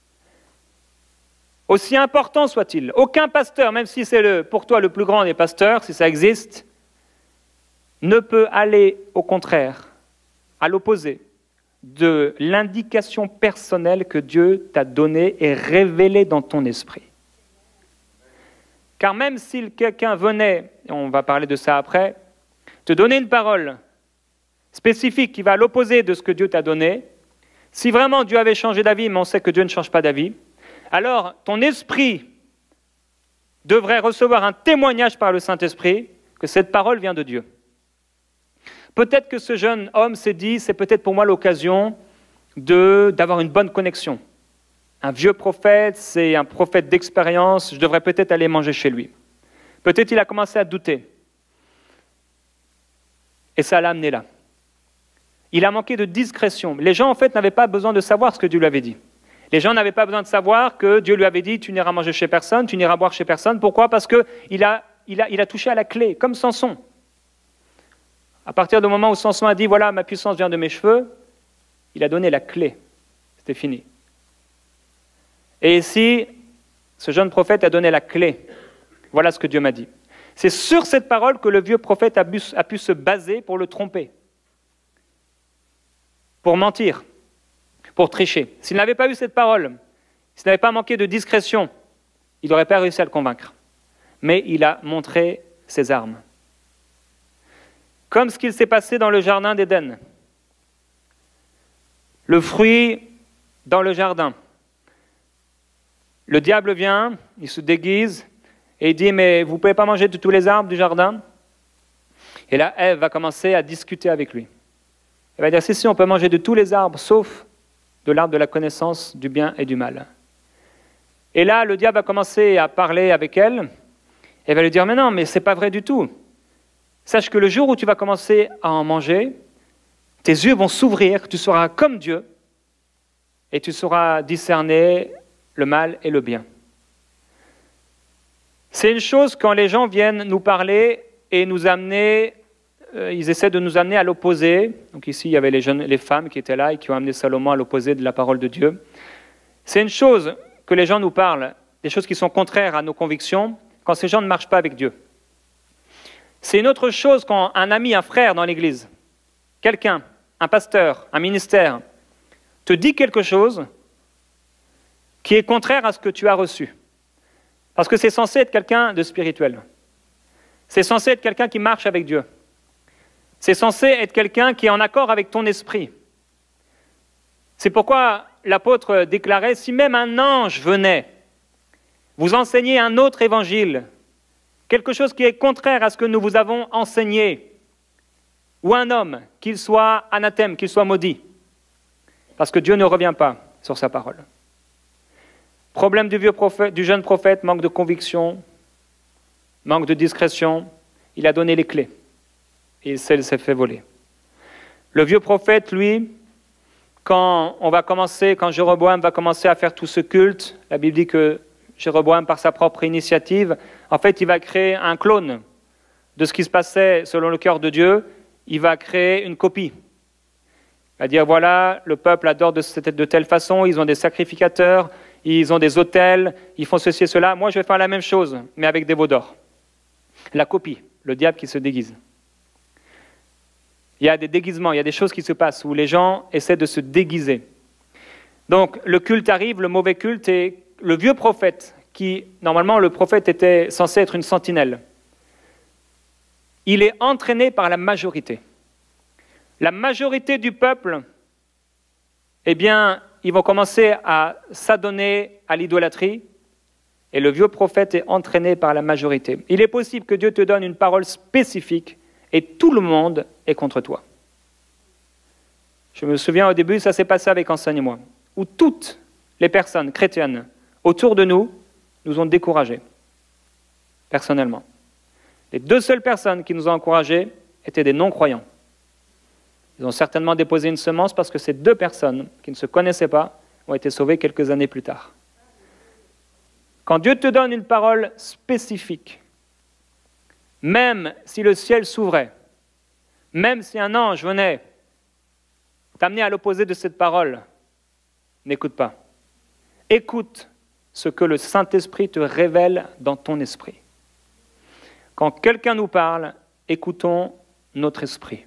aussi important soit-il, aucun pasteur, même si c'est pour toi le plus grand des pasteurs, si ça existe, ne peut aller au contraire, à l'opposé de l'indication personnelle que Dieu t'a donnée et révélée dans ton esprit. Car même si quelqu'un venait, et on va parler de ça après, te donner une parole spécifique qui va à l'opposé de ce que Dieu t'a donné, si vraiment Dieu avait changé d'avis, mais on sait que Dieu ne change pas d'avis, alors ton esprit devrait recevoir un témoignage par le Saint-Esprit que cette parole vient de Dieu. Peut-être que ce jeune homme s'est dit, c'est peut-être pour moi l'occasion d'avoir une bonne connexion. Un vieux prophète, c'est un prophète d'expérience, je devrais peut-être aller manger chez lui. Peut-être il a commencé à douter. Et ça l'a amené là. Il a manqué de discrétion. Les gens, en fait, n'avaient pas besoin de savoir ce que Dieu lui avait dit. Les gens n'avaient pas besoin de savoir que Dieu lui avait dit, tu n'iras manger chez personne, tu n'iras boire chez personne. Pourquoi? Parce qu'il a touché à la clé, comme Samson. À partir du moment où Samson a dit, voilà, ma puissance vient de mes cheveux, il a donné la clé. C'était fini. Et ici, ce jeune prophète a donné la clé. Voilà ce que Dieu m'a dit. C'est sur cette parole que le vieux prophète a pu se baser pour le tromper, pour mentir, pour tricher. S'il n'avait pas eu cette parole, s'il n'avait pas manqué de discrétion, il n'aurait pas réussi à le convaincre. Mais il a montré ses armes. Comme ce qu'il s'est passé dans le jardin d'Éden. Le fruit dans le jardin. Le diable vient, il se déguise, et il dit, mais vous ne pouvez pas manger de tous les arbres du jardin? Et là, Ève va commencer à discuter avec lui. Elle va dire, si, on peut manger de tous les arbres, sauf de l'arbre de la connaissance du bien et du mal. Et là, le diable va commencer à parler avec elle, et va lui dire, mais non, mais ce n'est pas vrai du tout. Sache que le jour où tu vas commencer à en manger, tes yeux vont s'ouvrir, tu seras comme Dieu, et tu sauras discerner le mal et le bien. C'est une chose quand les gens viennent nous parler et nous amener, ils essaient de nous amener à l'opposé. Donc ici, il y avait les femmes qui étaient là et qui ont amené Salomon à l'opposé de la parole de Dieu. C'est une chose que les gens nous parlent, des choses qui sont contraires à nos convictions, quand ces gens ne marchent pas avec Dieu. C'est une autre chose quand un ami, un frère dans l'Église, quelqu'un, un pasteur, un ministère, te dit quelque chose qui est contraire à ce que tu as reçu. Parce que c'est censé être quelqu'un de spirituel. C'est censé être quelqu'un qui marche avec Dieu. C'est censé être quelqu'un qui est en accord avec ton esprit. C'est pourquoi l'apôtre déclarait, si même un ange venait vous enseigner un autre évangile, quelque chose qui est contraire à ce que nous vous avons enseigné, ou un homme, qu'il soit anathème, qu'il soit maudit, parce que Dieu ne revient pas sur sa parole. Problème du jeune prophète, manque de conviction, manque de discrétion, il a donné les clés, et il s'est fait voler. Le vieux prophète, lui, quand Jéroboam va commencer à faire tout ce culte, la Bible dit que Jéroboam, par sa propre initiative, en fait, il va créer un clone de ce qui se passait selon le cœur de Dieu. Il va créer une copie. Il va dire, voilà, le peuple adore de telle façon, ils ont des sacrificateurs, ils ont des autels, ils font ceci et cela. Moi, je vais faire la même chose, mais avec des veaux d'or. La copie, le diable qui se déguise. Il y a des déguisements, il y a des choses qui se passent où les gens essaient de se déguiser. Donc, le culte arrive, le mauvais culte, et le vieux prophète, qui, normalement, le prophète était censé être une sentinelle, il est entraîné par la majorité. la majorité du peuple, eh bien, ils vont commencer à s'adonner à l'idolâtrie, et le vieux prophète est entraîné par la majorité. Il est possible que Dieu te donne une parole spécifique, et tout le monde est contre toi. Je me souviens au début, ça s'est passé avec Enseigne-moi, où toutes les personnes chrétiennes autour de nous nous ont découragés, personnellement. Les 2 seules personnes qui nous ont encouragés étaient des non-croyants. Ils ont certainement déposé une semence parce que ces 2 personnes qui ne se connaissaient pas ont été sauvées quelques années plus tard. Quand Dieu te donne une parole spécifique, même si le ciel s'ouvrait, même si un ange venait t'amener à l'opposé de cette parole, n'écoute pas. Écoute ce que le Saint-Esprit te révèle dans ton esprit. Quand quelqu'un nous parle, écoutons notre esprit.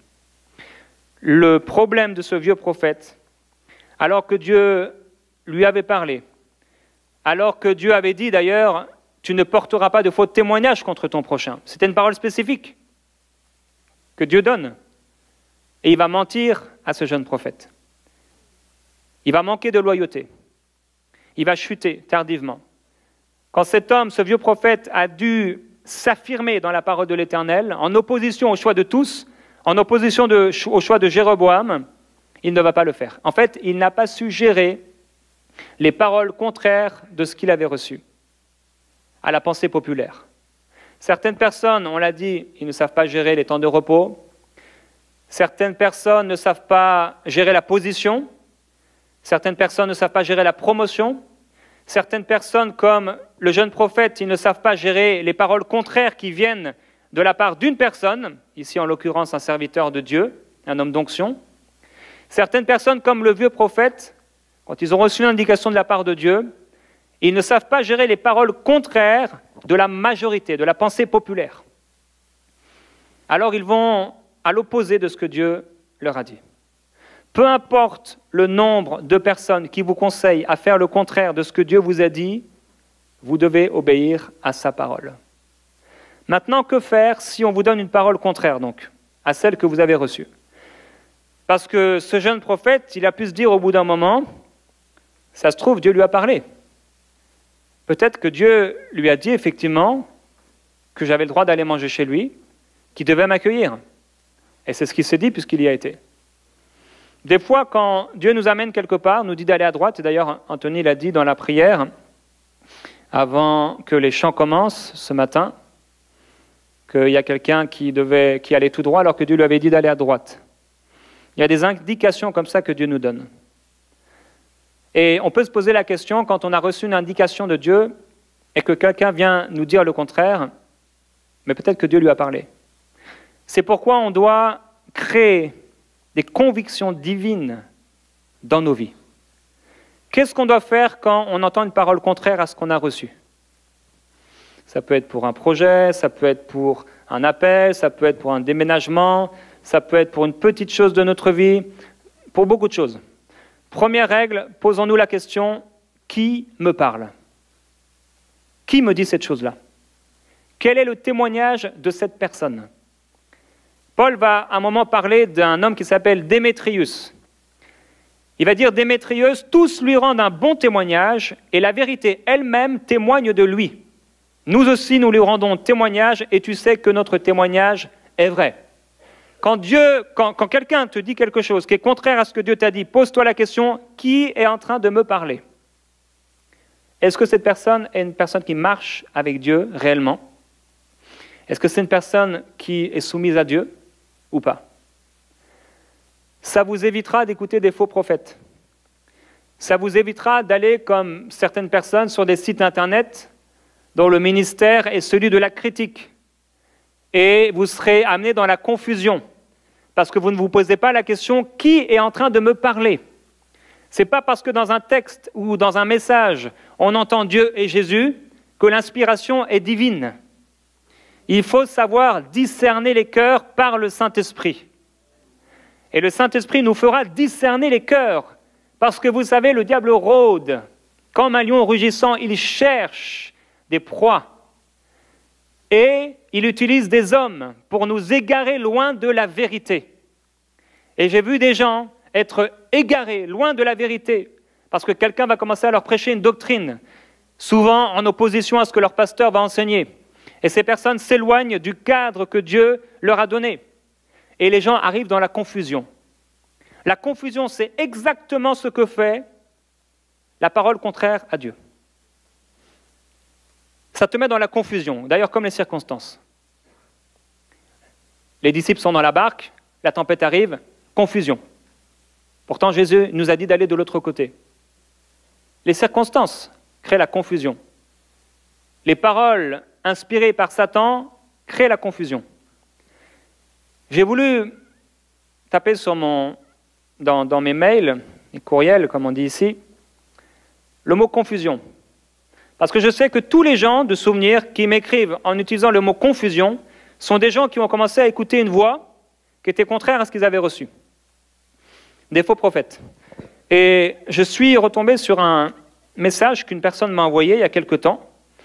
Le problème de ce vieux prophète, alors que Dieu lui avait parlé, alors que Dieu avait dit d'ailleurs, tu ne porteras pas de faux témoignages contre ton prochain. C'était une parole spécifique que Dieu donne. Et il va mentir à ce jeune prophète. Il va manquer de loyauté. Il va chuter tardivement. Quand cet homme, ce vieux prophète, a dû s'affirmer dans la parole de l'Éternel, en opposition au choix de tous, en opposition au choix de Jéroboam, il ne va pas le faire. En fait, il n'a pas su gérer les paroles contraires de ce qu'il avait reçu, à la pensée populaire. Certaines personnes, on l'a dit, ils ne savent pas gérer les temps de repos. Certaines personnes ne savent pas gérer la position. Certaines personnes ne savent pas gérer la promotion. Certaines personnes, comme le jeune prophète, ils ne savent pas gérer les paroles contraires qui viennent de la part d'une personne, ici en l'occurrence un serviteur de Dieu, un homme d'onction. Certaines personnes, comme le vieux prophète, quand ils ont reçu l'indication de la part de Dieu, ils ne savent pas gérer les paroles contraires de la majorité, de la pensée populaire. Alors ils vont à l'opposé de ce que Dieu leur a dit. Peu importe le nombre de personnes qui vous conseillent à faire le contraire de ce que Dieu vous a dit, vous devez obéir à sa parole. Maintenant, que faire si on vous donne une parole contraire, donc, à celle que vous avez reçue? Parce que ce jeune prophète, il a pu se dire au bout d'un moment, ça se trouve, Dieu lui a parlé. Peut-être que Dieu lui a dit effectivement que j'avais le droit d'aller manger chez lui, qu'il devait m'accueillir. Et c'est ce qu'il s'est dit puisqu'il y a été. Des fois, quand Dieu nous amène quelque part, nous dit d'aller à droite, et d'ailleurs Anthony l'a dit dans la prière, avant que les chants commencent ce matin, qu'il y a quelqu'un qui allait tout droit alors que Dieu lui avait dit d'aller à droite. Il y a des indications comme ça que Dieu nous donne. Et on peut se poser la question, quand on a reçu une indication de Dieu et que quelqu'un vient nous dire le contraire, mais peut-être que Dieu lui a parlé. C'est pourquoi on doit créer des convictions divines dans nos vies. Qu'est-ce qu'on doit faire quand on entend une parole contraire à ce qu'on a reçu? Ça peut être pour un projet, ça peut être pour un appel, ça peut être pour un déménagement, ça peut être pour une petite chose de notre vie, pour beaucoup de choses. Première règle, posons-nous la question, qui me parle? Qui me dit cette chose-là? Quel est le témoignage de cette personne? Paul va à un moment parler d'un homme qui s'appelle Démétrius. Il va dire, Démétrius, tous lui rendent un bon témoignage et la vérité elle-même témoigne de lui. Nous aussi, nous lui rendons témoignage et tu sais que notre témoignage est vrai. Quand quelqu'un te dit quelque chose qui est contraire à ce que Dieu t'a dit, pose-toi la question, qui est en train de me parler? Est-ce que cette personne est une personne qui marche avec Dieu réellement? Est-ce que c'est une personne qui est soumise à Dieu ou pas? Ça vous évitera d'écouter des faux prophètes. Ça vous évitera d'aller, comme certaines personnes, sur des sites internet dont le ministère est celui de la critique. Et vous serez amené dans la confusion, parce que vous ne vous posez pas la question « qui est en train de me parler ?» Ce n'est pas parce que dans un texte ou dans un message, on entend Dieu et Jésus que l'inspiration est divine. Il faut savoir discerner les cœurs par le Saint-Esprit. Et le Saint-Esprit nous fera discerner les cœurs, parce que vous savez, le diable rôde. Comme un lion rugissant, il cherche des proies. Et il utilise des hommes pour nous égarer loin de la vérité. Et j'ai vu des gens être égarés, loin de la vérité, parce que quelqu'un va commencer à leur prêcher une doctrine, souvent en opposition à ce que leur pasteur va enseigner. Et ces personnes s'éloignent du cadre que Dieu leur a donné. Et les gens arrivent dans la confusion. La confusion, c'est exactement ce que fait la parole contraire à Dieu. Ça te met dans la confusion, d'ailleurs comme les circonstances. Les disciples sont dans la barque, la tempête arrive, confusion. Pourtant, Jésus nous a dit d'aller de l'autre côté. Les circonstances créent la confusion. Les paroles inspirées par Satan créent la confusion. J'ai voulu taper dans mes mails, les courriels, comme on dit ici, le mot confusion. Parce que je sais que tous les gens de souvenirs qui m'écrivent en utilisant le mot confusion sont des gens qui ont commencé à écouter une voix qui était contraire à ce qu'ils avaient reçu. Des faux prophètes. Et je suis retombé sur un message qu'une personne m'a envoyé il y a quelque temps.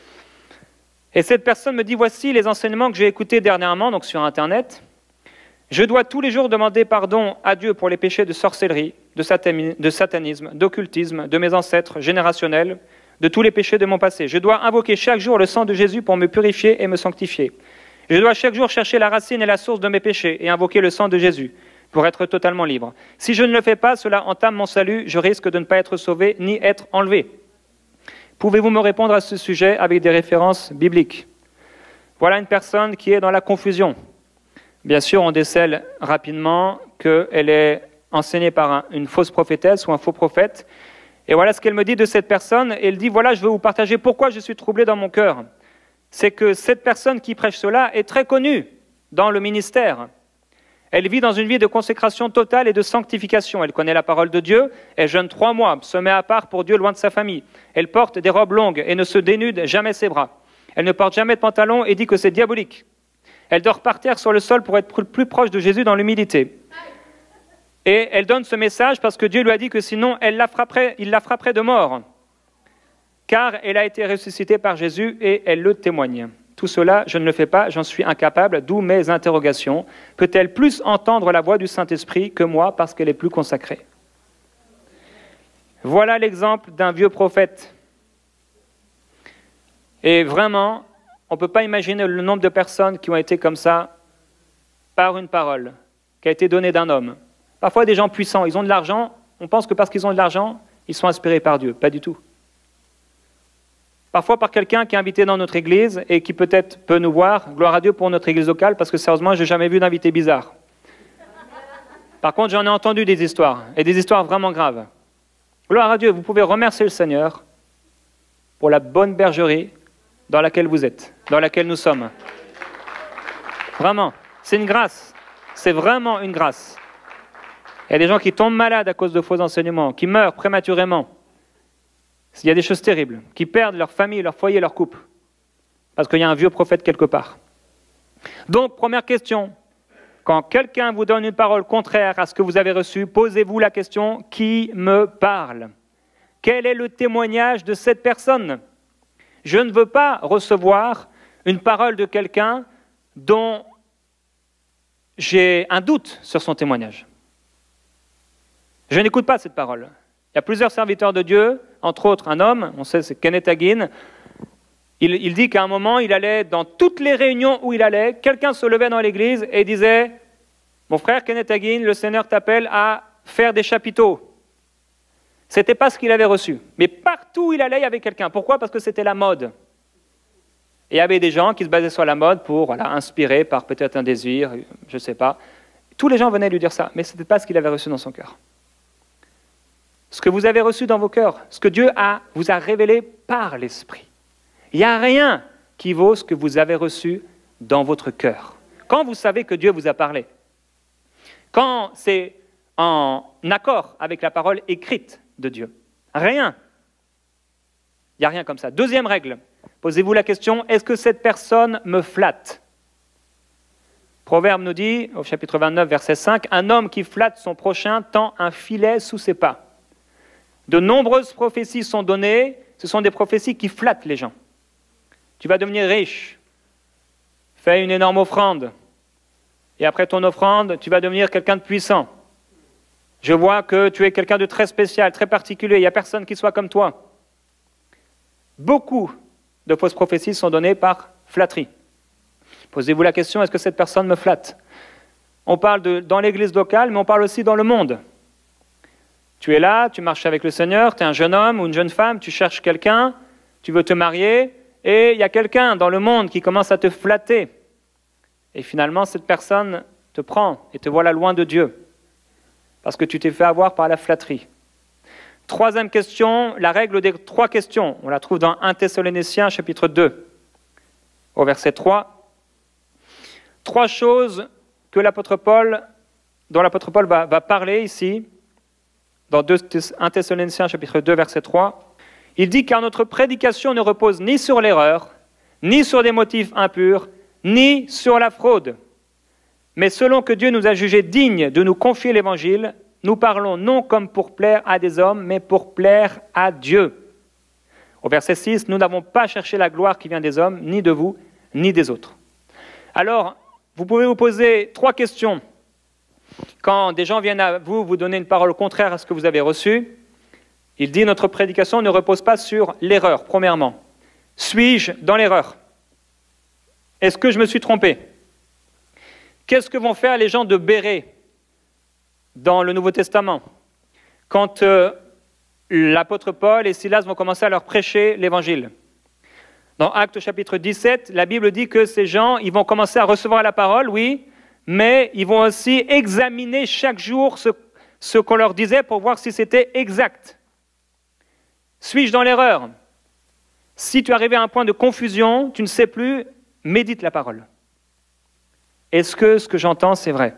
Et cette personne me dit, voici les enseignements que j'ai écoutés dernièrement, donc sur Internet. Je dois tous les jours demander pardon à Dieu pour les péchés de sorcellerie, de satanisme, d'occultisme, de mes ancêtres générationnels, de tous les péchés de mon passé. Je dois invoquer chaque jour le sang de Jésus pour me purifier et me sanctifier. Je dois chaque jour chercher la racine et la source de mes péchés et invoquer le sang de Jésus pour être totalement libre. Si je ne le fais pas, cela entame mon salut, je risque de ne pas être sauvé ni être enlevé. Pouvez-vous me répondre à ce sujet avec des références bibliques? Voilà une personne qui est dans la confusion. Bien sûr, on décèle rapidement qu'elle est enseignée par une fausse prophétesse ou un faux prophète. Et voilà ce qu'elle me dit de cette personne. Elle dit, voilà, je veux vous partager pourquoi je suis troublé dans mon cœur. C'est que cette personne qui prêche cela est très connue dans le ministère. Elle vit dans une vie de consécration totale et de sanctification. Elle connaît la parole de Dieu, elle jeûne 3 mois, se met à part pour Dieu loin de sa famille. Elle porte des robes longues et ne se dénude jamais ses bras. Elle ne porte jamais de pantalon et dit que c'est diabolique. Elle dort par terre sur le sol pour être plus proche de Jésus dans l'humilité. Et elle donne ce message parce que Dieu lui a dit que sinon il la frapperait de mort. Car elle a été ressuscitée par Jésus et elle le témoigne. Tout cela, je ne le fais pas, j'en suis incapable, d'où mes interrogations. Peut-elle plus entendre la voix du Saint-Esprit que moi parce qu'elle est plus consacrée? Voilà l'exemple d'un vieux prophète. Et vraiment, on ne peut pas imaginer le nombre de personnes qui ont été comme ça par une parole qui a été donnée d'un homme. Parfois des gens puissants, ils ont de l'argent, on pense que parce qu'ils ont de l'argent, ils sont inspirés par Dieu. Pas du tout. Parfois par quelqu'un qui est invité dans notre église et qui peut-être peut nous voir, gloire à Dieu pour notre église locale, parce que sérieusement, je n'ai jamais vu d'invité bizarre. Par contre, j'en ai entendu des histoires, et des histoires vraiment graves. Gloire à Dieu, vous pouvez remercier le Seigneur pour la bonne bergerie dans laquelle vous êtes, dans laquelle nous sommes. Vraiment, c'est une grâce, c'est vraiment une grâce. Il y a des gens qui tombent malades à cause de faux enseignements, qui meurent prématurément. Il y a des choses terribles, qui perdent leur famille, leur foyer, leur couple, parce qu'il y a un vieux prophète quelque part. Donc, première question, quand quelqu'un vous donne une parole contraire à ce que vous avez reçu, posez-vous la question, qui me parle? Quel est le témoignage de cette personne? Je ne veux pas recevoir une parole de quelqu'un dont j'ai un doute sur son témoignage. Je n'écoute pas cette parole. Il y a plusieurs serviteurs de Dieu, entre autres un homme, on sait c'est Kenneth Hagin. Il dit qu'à un moment, il allait dans toutes les réunions où il allait, quelqu'un se levait dans l'église et disait « Mon frère Kenneth Hagin, le Seigneur t'appelle à faire des chapiteaux. » Ce n'était pas ce qu'il avait reçu. Mais partout où il allait, il y avait quelqu'un. Pourquoi? Parce que c'était la mode. Et il y avait des gens qui se basaient sur la mode pour, inspirés par peut-être un désir, je ne sais pas. Tous les gens venaient lui dire ça, mais ce n'était pas ce qu'il avait reçu dans son cœur. Ce que vous avez reçu dans vos cœurs, ce que Dieu vous a révélé par l'Esprit. Il n'y a rien qui vaut ce que vous avez reçu dans votre cœur. Quand vous savez que Dieu vous a parlé, quand c'est en accord avec la parole écrite de Dieu, rien. Il n'y a rien comme ça. Deuxième règle, posez-vous la question, est-ce que cette personne me flatte? Proverbe nous dit, au chapitre 29, verset 5, « Un homme qui flatte son prochain tend un filet sous ses pas. » De nombreuses prophéties sont données, ce sont des prophéties qui flattent les gens. Tu vas devenir riche, fais une énorme offrande, et après ton offrande, tu vas devenir quelqu'un de puissant. Je vois que tu es quelqu'un de très spécial, très particulier, il n'y a personne qui soit comme toi. Beaucoup de fausses prophéties sont données par flatterie. Posez-vous la question, est-ce que cette personne me flatte? On parle dans l'église locale, mais on parle aussi dans le monde. Tu es là, tu marches avec le Seigneur, tu es un jeune homme ou une jeune femme, tu cherches quelqu'un, tu veux te marier, et il y a quelqu'un dans le monde qui commence à te flatter. Et finalement, cette personne te prend et te voilà loin de Dieu, parce que tu t'es fait avoir par la flatterie. Troisième question, la règle des 3 questions. On la trouve dans 1 Thessaloniciens, chapitre 2, au verset 3. 3 choses que dont l'apôtre Paul va parler ici, dans 1 Thessaloniciens, chapitre 2, verset 3. Il dit « Car notre prédication ne repose ni sur l'erreur, ni sur des motifs impurs, ni sur la fraude. Mais selon que Dieu nous a jugés dignes de nous confier l'Évangile, nous parlons non comme pour plaire à des hommes, mais pour plaire à Dieu. » Au verset 6, « Nous n'avons pas cherché la gloire qui vient des hommes, ni de vous, ni des autres. » Alors, vous pouvez vous poser 3 questions. Quand des gens viennent à vous donner une parole contraire à ce que vous avez reçu, il dit « Notre prédication ne repose pas sur l'erreur, premièrement. Suis-je dans l'erreur? Est-ce que je me suis trompé? Qu'est-ce que vont faire les gens de Bérée dans le Nouveau Testament quand l'apôtre Paul et Silas vont commencer à leur prêcher l'Évangile? Dans Actes chapitre 17, la Bible dit que ces gens, ils vont commencer à recevoir la parole, oui, mais ils vont aussi examiner chaque jour ce qu'on leur disait pour voir si c'était exact. Suis-je dans l'erreur? Si tu es arrivé à un point de confusion, tu ne sais plus, médite la parole. Est-ce que ce que j'entends, c'est vrai?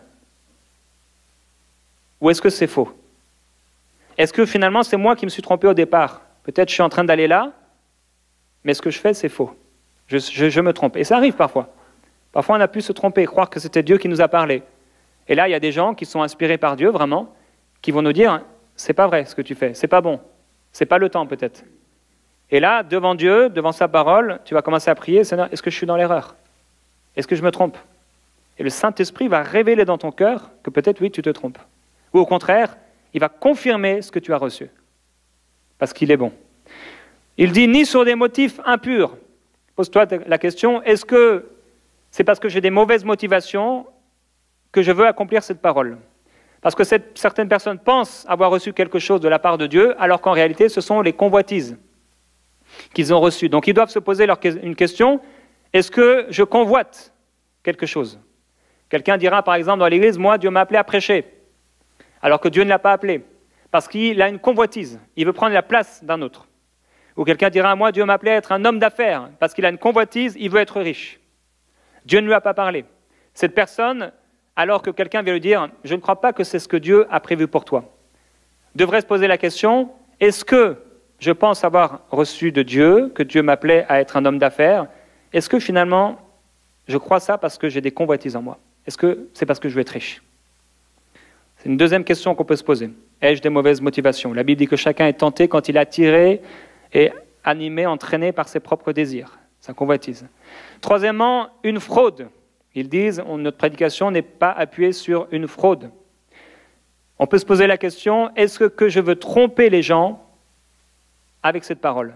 Ou est-ce que c'est faux? Est-ce que finalement, c'est moi qui me suis trompé au départ? Peut-être je suis en train d'aller là, mais ce que je fais, c'est faux. Je me trompe. Et ça arrive parfois. Parfois, on a pu se tromper, croire que c'était Dieu qui nous a parlé. Et là, il y a des gens qui sont inspirés par Dieu, vraiment, qui vont nous dire, c'est pas vrai ce que tu fais, c'est pas bon, c'est pas le temps peut-être. Et là, devant Dieu, devant sa parole, tu vas commencer à prier, Seigneur, est-ce que je suis dans l'erreur? Est-ce que je me trompe? Et le Saint-Esprit va révéler dans ton cœur que peut-être, oui, tu te trompes. Ou au contraire, il va confirmer ce que tu as reçu, parce qu'il est bon. Il dit, ni sur des motifs impurs. Pose-toi la question, est-ce que c'est parce que j'ai des mauvaises motivations que je veux accomplir cette parole? Parce que certaines personnes pensent avoir reçu quelque chose de la part de Dieu, alors qu'en réalité, ce sont les convoitises qu'ils ont reçues. Donc ils doivent se poser une question, est-ce que je convoite quelque chose? Quelqu'un dira par exemple dans l'église, moi Dieu m'a appelé à prêcher, alors que Dieu ne l'a pas appelé, parce qu'il a une convoitise, il veut prendre la place d'un autre. Ou quelqu'un dira, moi Dieu m'a appelé à être un homme d'affaires, parce qu'il a une convoitise, il veut être riche. Dieu ne lui a pas parlé. Cette personne, alors que quelqu'un vient lui dire, je ne crois pas que c'est ce que Dieu a prévu pour toi, devrait se poser la question, est-ce que je pense avoir reçu de Dieu, que Dieu m'appelait à être un homme d'affaires? Est-ce que finalement, je crois ça parce que j'ai des convoitises en moi? Est-ce que c'est parce que je veux être riche? C'est une deuxième question qu'on peut se poser. Ai-je des mauvaises motivations? La Bible dit que chacun est tenté quand il est attiré et animé, entraîné par ses propres désirs, sa convoitise. Troisièmement, une fraude. Ils disent, notre prédication n'est pas appuyée sur une fraude. On peut se poser la question, est-ce que je veux tromper les gens avec cette parole?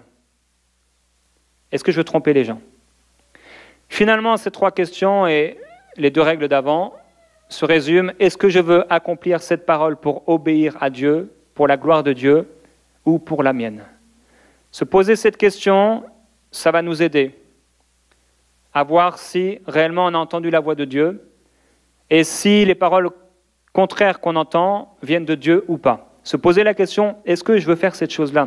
Est-ce que je veux tromper les gens? Finalement, ces 3 questions et les 2 règles d'avant se résument, est-ce que je veux accomplir cette parole pour obéir à Dieu, pour la gloire de Dieu, ou pour la mienne? Se poser cette question, ça va nous aider à voir si réellement on a entendu la voix de Dieu et si les paroles contraires qu'on entend viennent de Dieu ou pas. Se poser la question, est-ce que je veux faire cette chose-là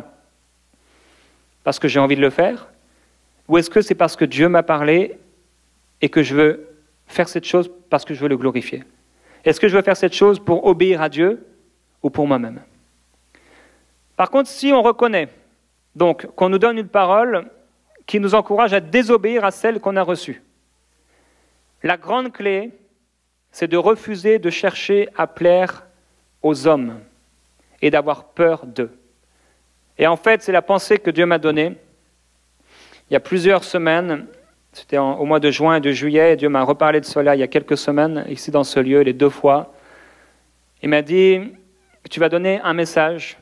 parce que j'ai envie de le faire? Ou est-ce que c'est parce que Dieu m'a parlé et que je veux faire cette chose parce que je veux le glorifier? Est-ce que je veux faire cette chose pour obéir à Dieu ou pour moi-même? Par contre, si on reconnaît donc qu'on nous donne une parole qui nous encourage à désobéir à celle qu'on a reçue, la grande clé, c'est de refuser de chercher à plaire aux hommes et d'avoir peur d'eux. Et en fait, c'est la pensée que Dieu m'a donnée. Il y a plusieurs semaines, c'était au mois de juin et de juillet, et Dieu m'a reparlé de cela il y a quelques semaines, ici dans ce lieu, les 2 fois. Il m'a dit, que tu vas donner un message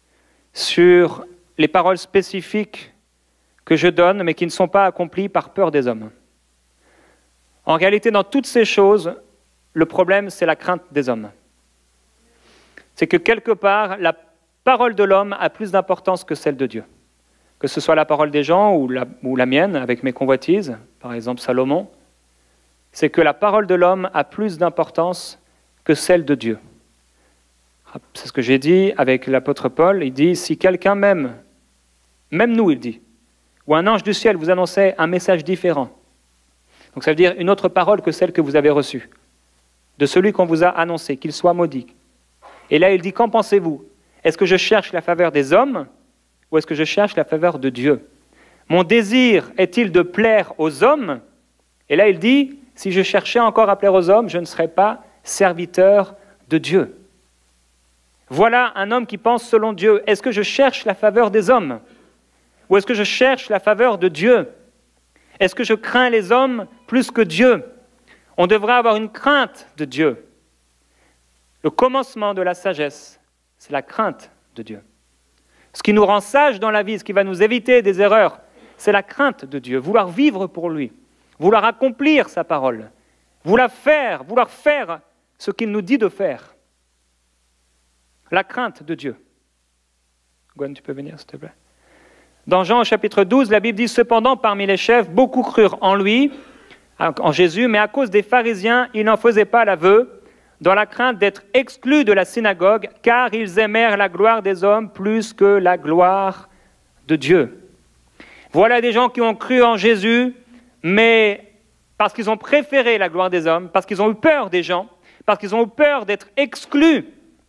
sur les paroles spécifiques que je donne, mais qui ne sont pas accomplies par peur des hommes. En réalité, dans toutes ces choses, le problème, c'est la crainte des hommes. C'est que quelque part, la parole de l'homme a plus d'importance que celle de Dieu. Que ce soit la parole des gens ou la mienne, avec mes convoitises, par exemple Salomon, c'est que la parole de l'homme a plus d'importance que celle de Dieu. C'est ce que j'ai dit avec l'apôtre Paul. Il dit, si quelqu'un même nous, il dit, ou un ange du ciel vous annonçait un message différent, donc ça veut dire une autre parole que celle que vous avez reçue, de celui qu'on vous a annoncé, qu'il soit maudit. Et là, il dit, qu'en pensez-vous? Est-ce que je cherche la faveur des hommes ou est-ce que je cherche la faveur de Dieu? Mon désir est-il de plaire aux hommes? Et là, il dit, si je cherchais encore à plaire aux hommes, je ne serais pas serviteur de Dieu. Voilà un homme qui pense selon Dieu. Est-ce que je cherche la faveur des hommes? Ou est-ce que je cherche la faveur de Dieu? Est-ce que je crains les hommes plus que Dieu? On devrait avoir une crainte de Dieu. Le commencement de la sagesse, c'est la crainte de Dieu. Ce qui nous rend sages dans la vie, ce qui va nous éviter des erreurs, c'est la crainte de Dieu. Vouloir vivre pour lui, vouloir accomplir sa parole, vouloir faire ce qu'il nous dit de faire. La crainte de Dieu. Gwen, tu peux venir, s'il te plaît. Dans Jean au chapitre 12, la Bible dit « Cependant, parmi les chefs, beaucoup crurent en lui, en Jésus, mais à cause des pharisiens, ils n'en faisaient pas l'aveu, dans la crainte d'être exclus de la synagogue, car ils aimèrent la gloire des hommes plus que la gloire de Dieu. » Voilà des gens qui ont cru en Jésus, mais parce qu'ils ont préféré la gloire des hommes, parce qu'ils ont eu peur des gens, parce qu'ils ont eu peur d'être exclus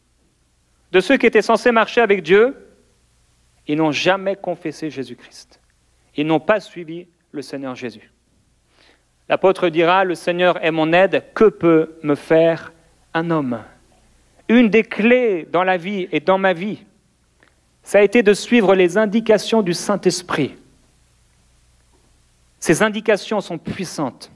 de ceux qui étaient censés marcher avec Dieu, ils n'ont jamais confessé Jésus-Christ. Ils n'ont pas suivi le Seigneur Jésus. L'apôtre dira, le Seigneur est mon aide, que peut me faire un homme? Une des clés dans la vie et dans ma vie, ça a été de suivre les indications du Saint-Esprit. Ces indications sont puissantes.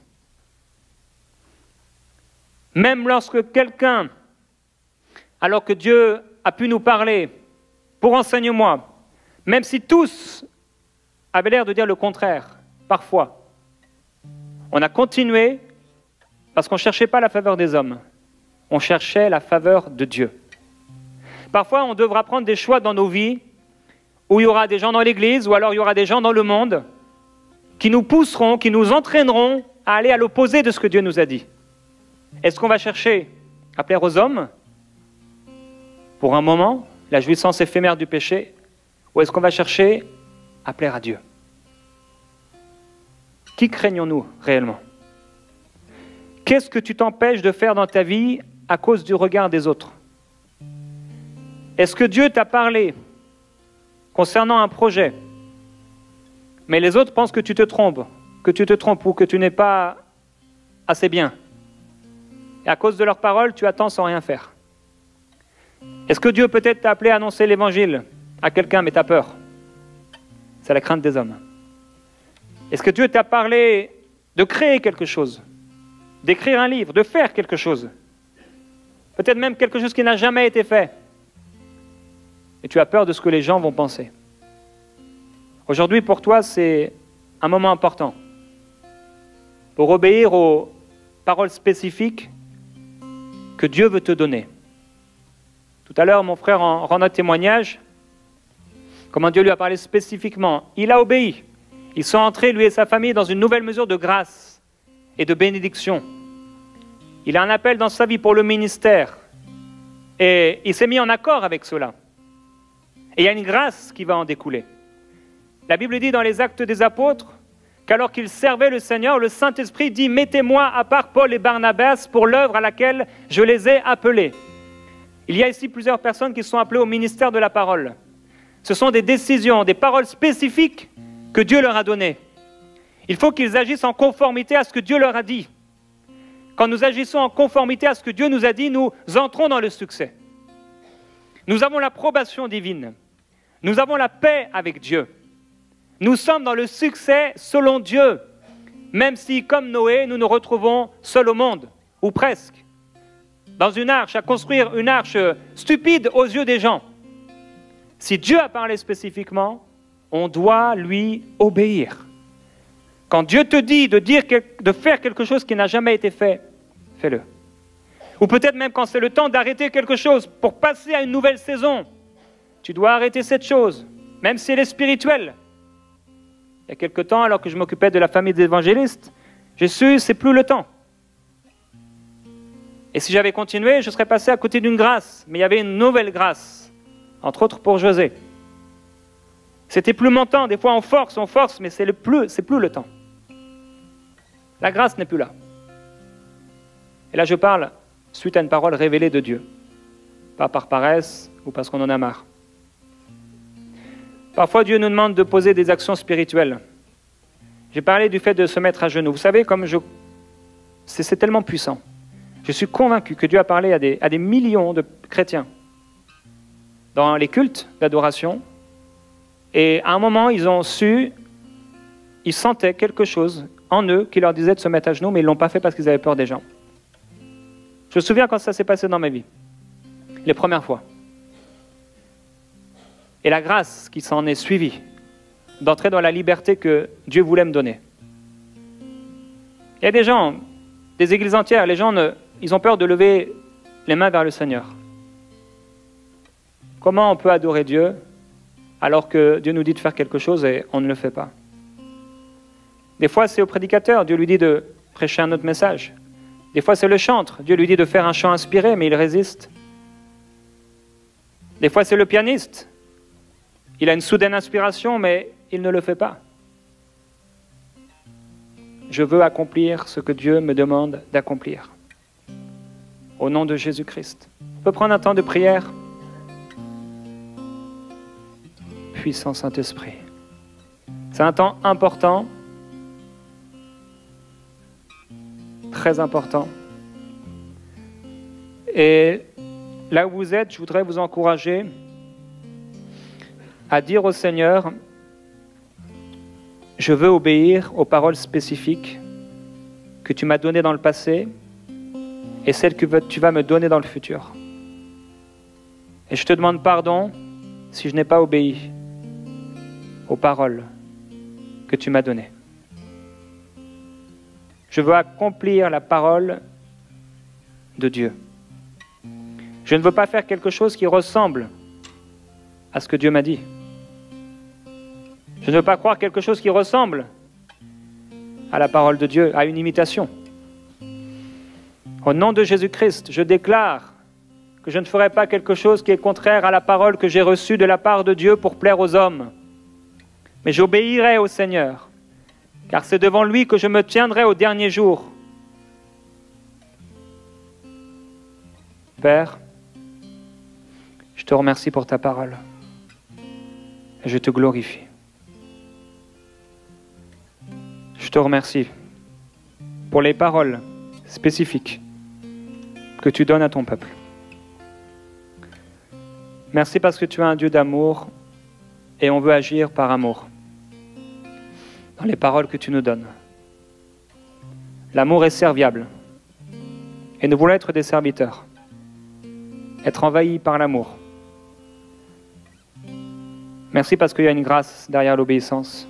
Même lorsque quelqu'un, alors que Dieu a pu nous parler, pour enseigne-moi, même si tous avaient l'air de dire le contraire, parfois, on a continué parce qu'on ne cherchait pas la faveur des hommes, on cherchait la faveur de Dieu. Parfois, on devra prendre des choix dans nos vies où il y aura des gens dans l'église ou alors il y aura des gens dans le monde qui nous pousseront, qui nous entraîneront à aller à l'opposé de ce que Dieu nous a dit. Est-ce qu'on va chercher à plaire aux hommes pour un moment, la jouissance éphémère du péché, ou est-ce qu'on va chercher à plaire à Dieu? Qui craignons-nous réellement? Qu'est-ce que tu t'empêches de faire dans ta vie à cause du regard des autres? Est-ce que Dieu t'a parlé concernant un projet, mais les autres pensent que tu te trompes ou que tu n'es pas assez bien? Et à cause de leurs paroles, tu attends sans rien faire. Est-ce que Dieu peut-être t'a appelé à annoncer l'évangile à quelqu'un, mais tu as peur? C'est la crainte des hommes. Est-ce que Dieu t'a parlé de créer quelque chose, d'écrire un livre, de faire quelque chose? Peut-être même quelque chose qui n'a jamais été fait. Et tu as peur de ce que les gens vont penser. Aujourd'hui, pour toi, c'est un moment important. Pour obéir aux paroles spécifiques que Dieu veut te donner. Tout à l'heure, mon frère en rendant témoignage, comment Dieu lui a parlé spécifiquement. Il a obéi. Ils sont entrés, lui et sa famille, dans une nouvelle mesure de grâce et de bénédiction. Il a un appel dans sa vie pour le ministère. Et il s'est mis en accord avec cela. Et il y a une grâce qui va en découler. La Bible dit dans les Actes des Apôtres qu'alors qu'ils servaient le Seigneur, le Saint-Esprit dit « Mettez-moi à part Paul et Barnabas pour l'œuvre à laquelle je les ai appelés. » Il y a ici plusieurs personnes qui sont appelées au ministère de la parole. Ce sont des décisions, des paroles spécifiques que Dieu leur a données. Il faut qu'ils agissent en conformité à ce que Dieu leur a dit. Quand nous agissons en conformité à ce que Dieu nous a dit, nous entrons dans le succès. Nous avons l'approbation divine. Nous avons la paix avec Dieu. Nous sommes dans le succès selon Dieu, même si, comme Noé, nous nous retrouvons seuls au monde, ou presque. dans une arche, à construire une arche stupide aux yeux des gens. Si Dieu a parlé spécifiquement, on doit lui obéir. Quand Dieu te dit de faire quelque chose qui n'a jamais été fait, fais-le. Ou peut-être même quand c'est le temps d'arrêter quelque chose pour passer à une nouvelle saison, tu dois arrêter cette chose, même si elle est spirituelle. Il y a quelque temps, alors que je m'occupais de la famille des évangélistes, j'ai su, c'est plus le temps. Et si j'avais continué, je serais passé à côté d'une grâce. Mais il y avait une nouvelle grâce, entre autres pour José. C'était plus mon temps. Des fois, on force, mais c'est plus le temps. La grâce n'est plus là. Et là, je parle suite à une parole révélée de Dieu. Pas par paresse ou parce qu'on en a marre. Parfois, Dieu nous demande de poser des actions spirituelles. J'ai parlé du fait de se mettre à genoux. Vous savez, c'est tellement puissant. Je suis convaincu que Dieu a parlé à des millions de chrétiens dans les cultes d'adoration. Et à un moment, ils sentaient quelque chose en eux qui leur disait de se mettre à genoux, mais ils ne l'ont pas fait parce qu'ils avaient peur des gens. Je me souviens quand ça s'est passé dans ma vie, les premières fois. Et la grâce qui s'en est suivie, d'entrer dans la liberté que Dieu voulait me donner. Il y a des gens, des églises entières, les gens, ils ont peur de lever les mains vers le Seigneur. Comment on peut adorer Dieu alors que Dieu nous dit de faire quelque chose et on ne le fait pas? Des fois, c'est au prédicateur, Dieu lui dit de prêcher un autre message. Des fois, c'est le chantre, Dieu lui dit de faire un chant inspiré, mais il résiste. Des fois, c'est le pianiste. Il a une soudaine inspiration, mais il ne le fait pas. Je veux accomplir ce que Dieu me demande d'accomplir. Au nom de Jésus-Christ. On peut prendre un temps de prière. Puissant Saint-Esprit. C'est un temps important. Très important. Et là où vous êtes, je voudrais vous encourager à dire au Seigneur, je veux obéir aux paroles spécifiques que tu m'as données dans le passé et celles que tu vas me donner dans le futur. Et je te demande pardon si je n'ai pas obéi aux paroles que tu m'as données. Je veux accomplir la parole de Dieu. Je ne veux pas faire quelque chose qui ressemble à ce que Dieu m'a dit. Je ne veux pas croire quelque chose qui ressemble à la parole de Dieu, à une imitation. Au nom de Jésus-Christ, je déclare que je ne ferai pas quelque chose qui est contraire à la parole que j'ai reçue de la part de Dieu pour plaire aux hommes. Mais j'obéirai au Seigneur, car c'est devant lui que je me tiendrai au dernier jour. Père, je te remercie pour ta parole et je te glorifie. Je te remercie pour les paroles spécifiques que tu donnes à ton peuple. Merci parce que tu es un Dieu d'amour et on veut agir par amour dans les paroles que tu nous donnes. L'amour est serviable et nous voulons être des serviteurs, être envahis par l'amour. Merci parce qu'il y a une grâce derrière l'obéissance.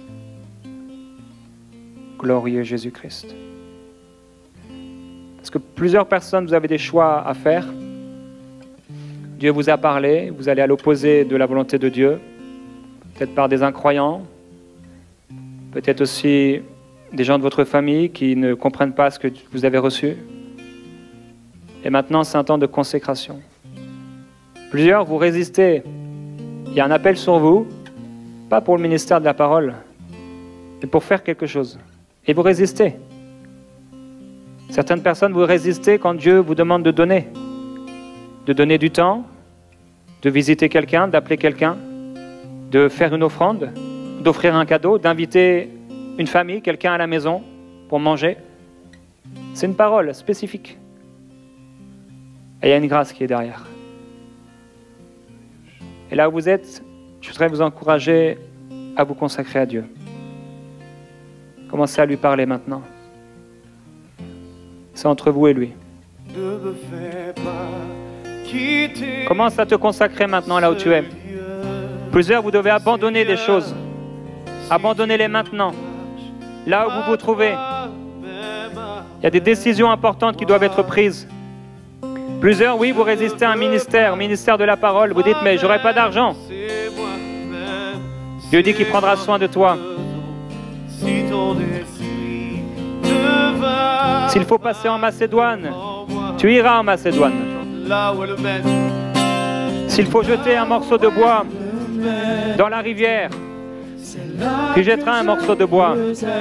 Glorieux Jésus-Christ. Parce que plusieurs personnes, vous avez des choix à faire. Dieu vous a parlé, vous allez à l'opposé de la volonté de Dieu, peut-être par des incroyants, peut-être aussi des gens de votre famille qui ne comprennent pas ce que vous avez reçu. Et maintenant, c'est un temps de consécration. Plusieurs, vous résistez. Il y a un appel sur vous, pas pour le ministère de la parole, mais pour faire quelque chose. Et vous résistez. Certaines personnes, vous résistez quand Dieu vous demande de donner du temps, de visiter quelqu'un, d'appeler quelqu'un, de faire une offrande, d'offrir un cadeau, d'inviter une famille, quelqu'un à la maison pour manger. C'est une parole spécifique. Et il y a une grâce qui est derrière. Et là où vous êtes, je voudrais vous encourager à vous consacrer à Dieu. Commencez à lui parler maintenant. C'est entre vous et lui. Ne me fais pas Commence à te consacrer maintenant là où tu es. Plusieurs, vous devez abandonner des choses. Abandonnez-les maintenant. Là où vous vous trouvez. Il y a des décisions importantes qui doivent être prises. Plusieurs, oui, vous résistez à un ministère de la parole. Vous dites, mais j'aurai pas d'argent. Dieu dit qu'il prendra soin de toi. S'il faut passer en Macédoine, tu iras en Macédoine. S'il faut jeter un morceau de bois dans la rivière, tu jetteras un morceau de bois.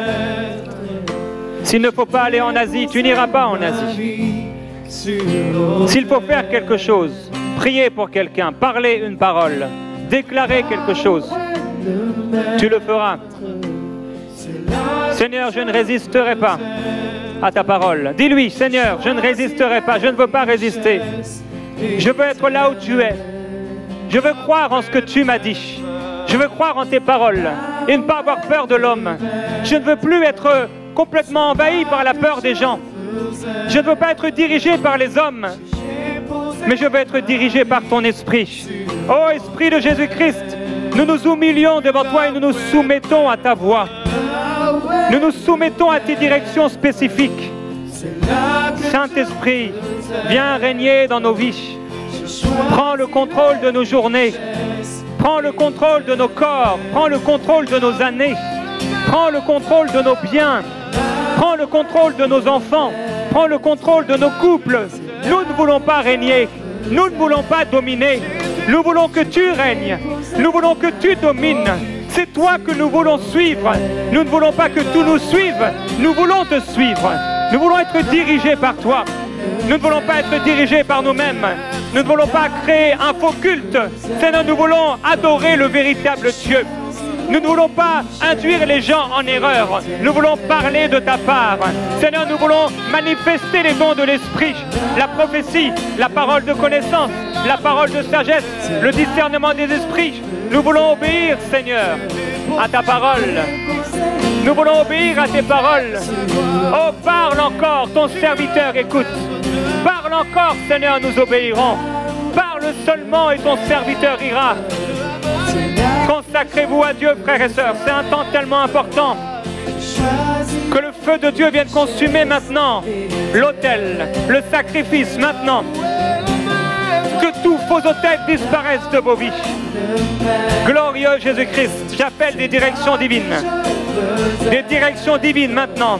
S'il ne faut pas aller en Asie, tu n'iras pas en Asie. S'il faut faire quelque chose, prier pour quelqu'un, parler une parole, déclarer quelque chose, tu le feras. Seigneur, je ne résisterai pas à ta parole. Dis-lui, Seigneur, je ne résisterai pas, je ne veux pas résister. Je veux être là où tu es. Je veux croire en ce que tu m'as dit. Je veux croire en tes paroles et ne pas avoir peur de l'homme. Je ne veux plus être complètement envahi par la peur des gens. Je ne veux pas être dirigé par les hommes, mais je veux être dirigé par ton esprit. Ô Esprit de Jésus-Christ, nous nous humilions devant toi et nous nous soumettons à ta voix. Nous nous soumettons à tes directions spécifiques. Saint-Esprit, viens régner dans nos vies. Prends le contrôle de nos journées. Prends le contrôle de nos corps. Prends le contrôle de nos années. Prends le contrôle de nos biens. Prends le contrôle de nos enfants. Prends le contrôle de nos couples. Nous ne voulons pas régner. Nous ne voulons pas dominer. Nous voulons que tu règnes. Nous voulons que tu domines. C'est toi que nous voulons suivre. Nous ne voulons pas que tout nous suive. Nous voulons te suivre. Nous voulons être dirigés par toi. Nous ne voulons pas être dirigés par nous-mêmes. Nous ne voulons pas créer un faux culte. Seigneur, nous voulons adorer le véritable Dieu. Nous ne voulons pas induire les gens en erreur. Nous voulons parler de ta part. Seigneur, nous voulons manifester les dons de l'Esprit, la prophétie, la parole de connaissance, la parole de sagesse, le discernement des esprits. Nous voulons obéir, Seigneur, à ta parole. Nous voulons obéir à tes paroles. Oh, parle encore, ton serviteur écoute. Parle encore, Seigneur, nous obéirons. Parle seulement et ton serviteur ira. Consacrez-vous à Dieu, frères et sœurs. C'est un temps tellement important. Que le feu de Dieu vienne consumer maintenant l'autel, le sacrifice maintenant. Que tous faux autels disparaissent de vos vies. Glorieux Jésus-Christ, j'appelle des directions divines. Des directions divines maintenant.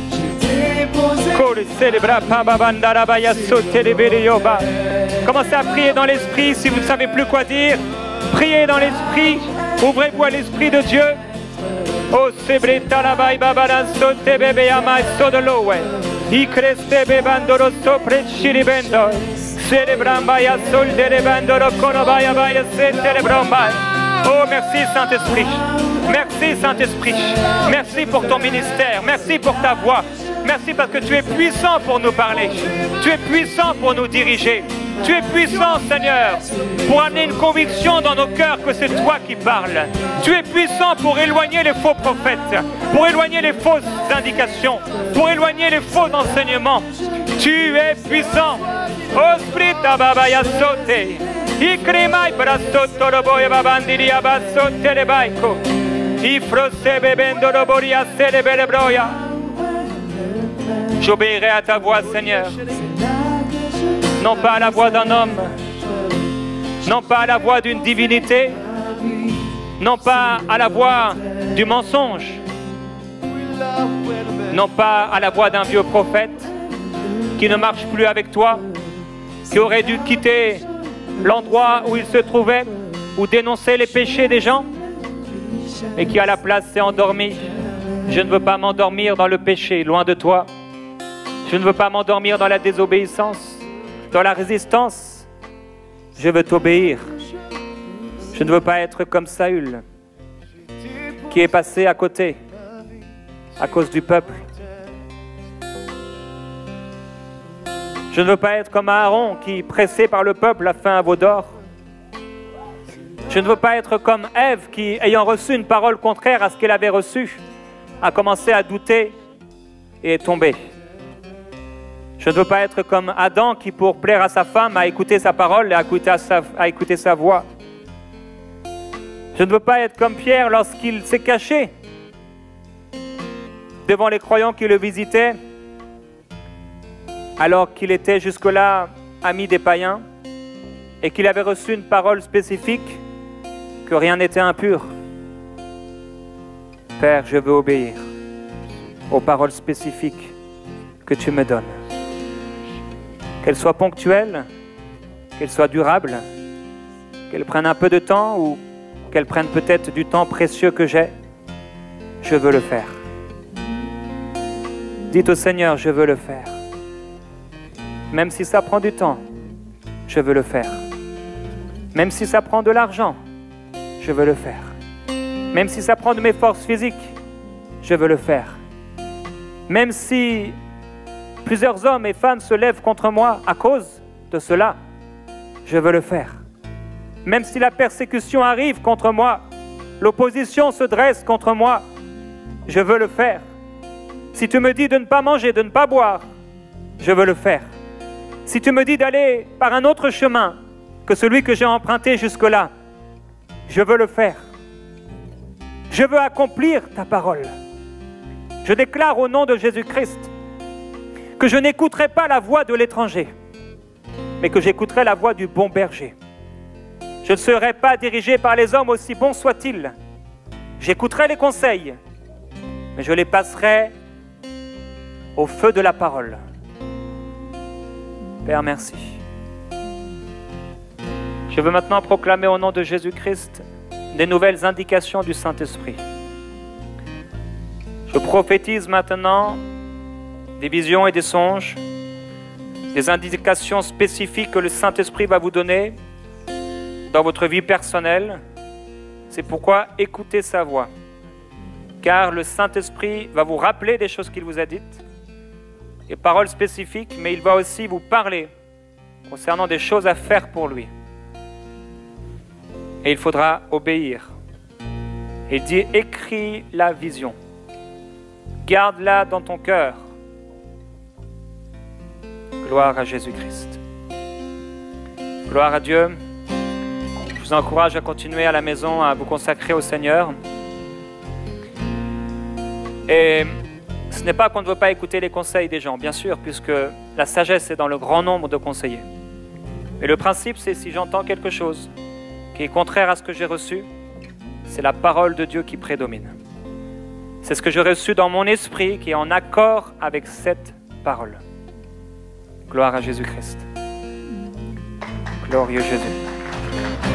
Commencez à prier dans l'esprit si vous ne savez plus quoi dire. Priez dans l'esprit. Ouvrez-vous à l'esprit de Dieu. Oh, sebreta la bai babara sote bebe ama sodolowe. I creste bebandoro sopre chiribendo. Cerebrambaya sol de bandoro konobaya baya seterebrambaya. Oh, merci Saint-Esprit. Merci Saint-Esprit. Merci pour ton ministère. Merci pour ta voix. Merci parce que tu es puissant pour nous parler. Tu es puissant pour nous diriger. Tu es puissant, Seigneur, pour amener une conviction dans nos cœurs que c'est toi qui parles. Tu es puissant pour éloigner les faux prophètes, pour éloigner les fausses indications, pour éloigner les faux enseignements. Tu es puissant. Oh, sprita babaya sote. Ikrimai brasoto roboya babandiri abasote rebaiko. Ifrose bebendo roboria cerebrebroya. J'obéirai à ta voix, Seigneur. Non pas à la voix d'un homme, non pas à la voix d'une divinité, non pas à la voix du mensonge, non pas à la voix d'un vieux prophète qui ne marche plus avec toi, qui aurait dû quitter l'endroit où il se trouvait, ou dénoncer les péchés des gens, et qui à la place s'est endormi. Je ne veux pas m'endormir dans le péché, loin de toi. Je ne veux pas m'endormir dans la désobéissance, dans la résistance. Je veux t'obéir. Je ne veux pas être comme Saül, qui est passé à côté à cause du peuple. Je ne veux pas être comme Aaron, qui, pressé par le peuple, a fait un veau d'or. Je ne veux pas être comme Ève, qui, ayant reçu une parole contraire à ce qu'elle avait reçu, a commencé à douter et est tombée. Je ne veux pas être comme Adam qui, pour plaire à sa femme, a écouté sa parole et a écouté sa voix. Je ne veux pas être comme Pierre lorsqu'il s'est caché devant les croyants qui le visitaient, alors qu'il était jusque-là ami des païens et qu'il avait reçu une parole spécifique que rien n'était impur. Père, je veux obéir aux paroles spécifiques que tu me donnes. Qu'elles soient ponctuelles, qu'elles soient durables, qu'elles prennent un peu de temps ou qu'elles prennent peut-être du temps précieux que j'ai, je veux le faire. Dites au Seigneur, je veux le faire. Même si ça prend du temps, je veux le faire. Même si ça prend de l'argent, je veux le faire. Même si ça prend de mes forces physiques, je veux le faire. Même si plusieurs hommes et femmes se lèvent contre moi à cause de cela, je veux le faire. Même si la persécution arrive contre moi, l'opposition se dresse contre moi, je veux le faire. Si tu me dis de ne pas manger, de ne pas boire, je veux le faire. Si tu me dis d'aller par un autre chemin que celui que j'ai emprunté jusque-là, je veux le faire. Je veux accomplir ta parole. Je déclare au nom de Jésus-Christ que je n'écouterai pas la voix de l'étranger, mais que j'écouterai la voix du bon berger. Je ne serai pas dirigé par les hommes aussi bons soient-ils. J'écouterai les conseils, mais je les passerai au feu de la parole. Père, merci. Je veux maintenant proclamer au nom de Jésus-Christ des nouvelles indications du Saint-Esprit. Je prophétise maintenant des visions et des songes, des indications spécifiques que le Saint-Esprit va vous donner dans votre vie personnelle. C'est pourquoi écoutez sa voix, car le Saint-Esprit va vous rappeler des choses qu'il vous a dites, des paroles spécifiques, mais il va aussi vous parler concernant des choses à faire pour lui. Et il faudra obéir. Il dit, écris la vision, garde-la dans ton cœur. Gloire à Jésus-Christ. Gloire à Dieu. Je vous encourage à continuer à la maison, à vous consacrer au Seigneur. Et ce n'est pas qu'on ne veut pas écouter les conseils des gens, bien sûr, puisque la sagesse est dans le grand nombre de conseillers. Mais le principe, c'est si j'entends quelque chose qui est contraire à ce que j'ai reçu, c'est la parole de Dieu qui prédomine. C'est ce que j'ai reçu dans mon esprit qui est en accord avec cette parole. Gloire à Jésus-Christ. Glorieux Jésus.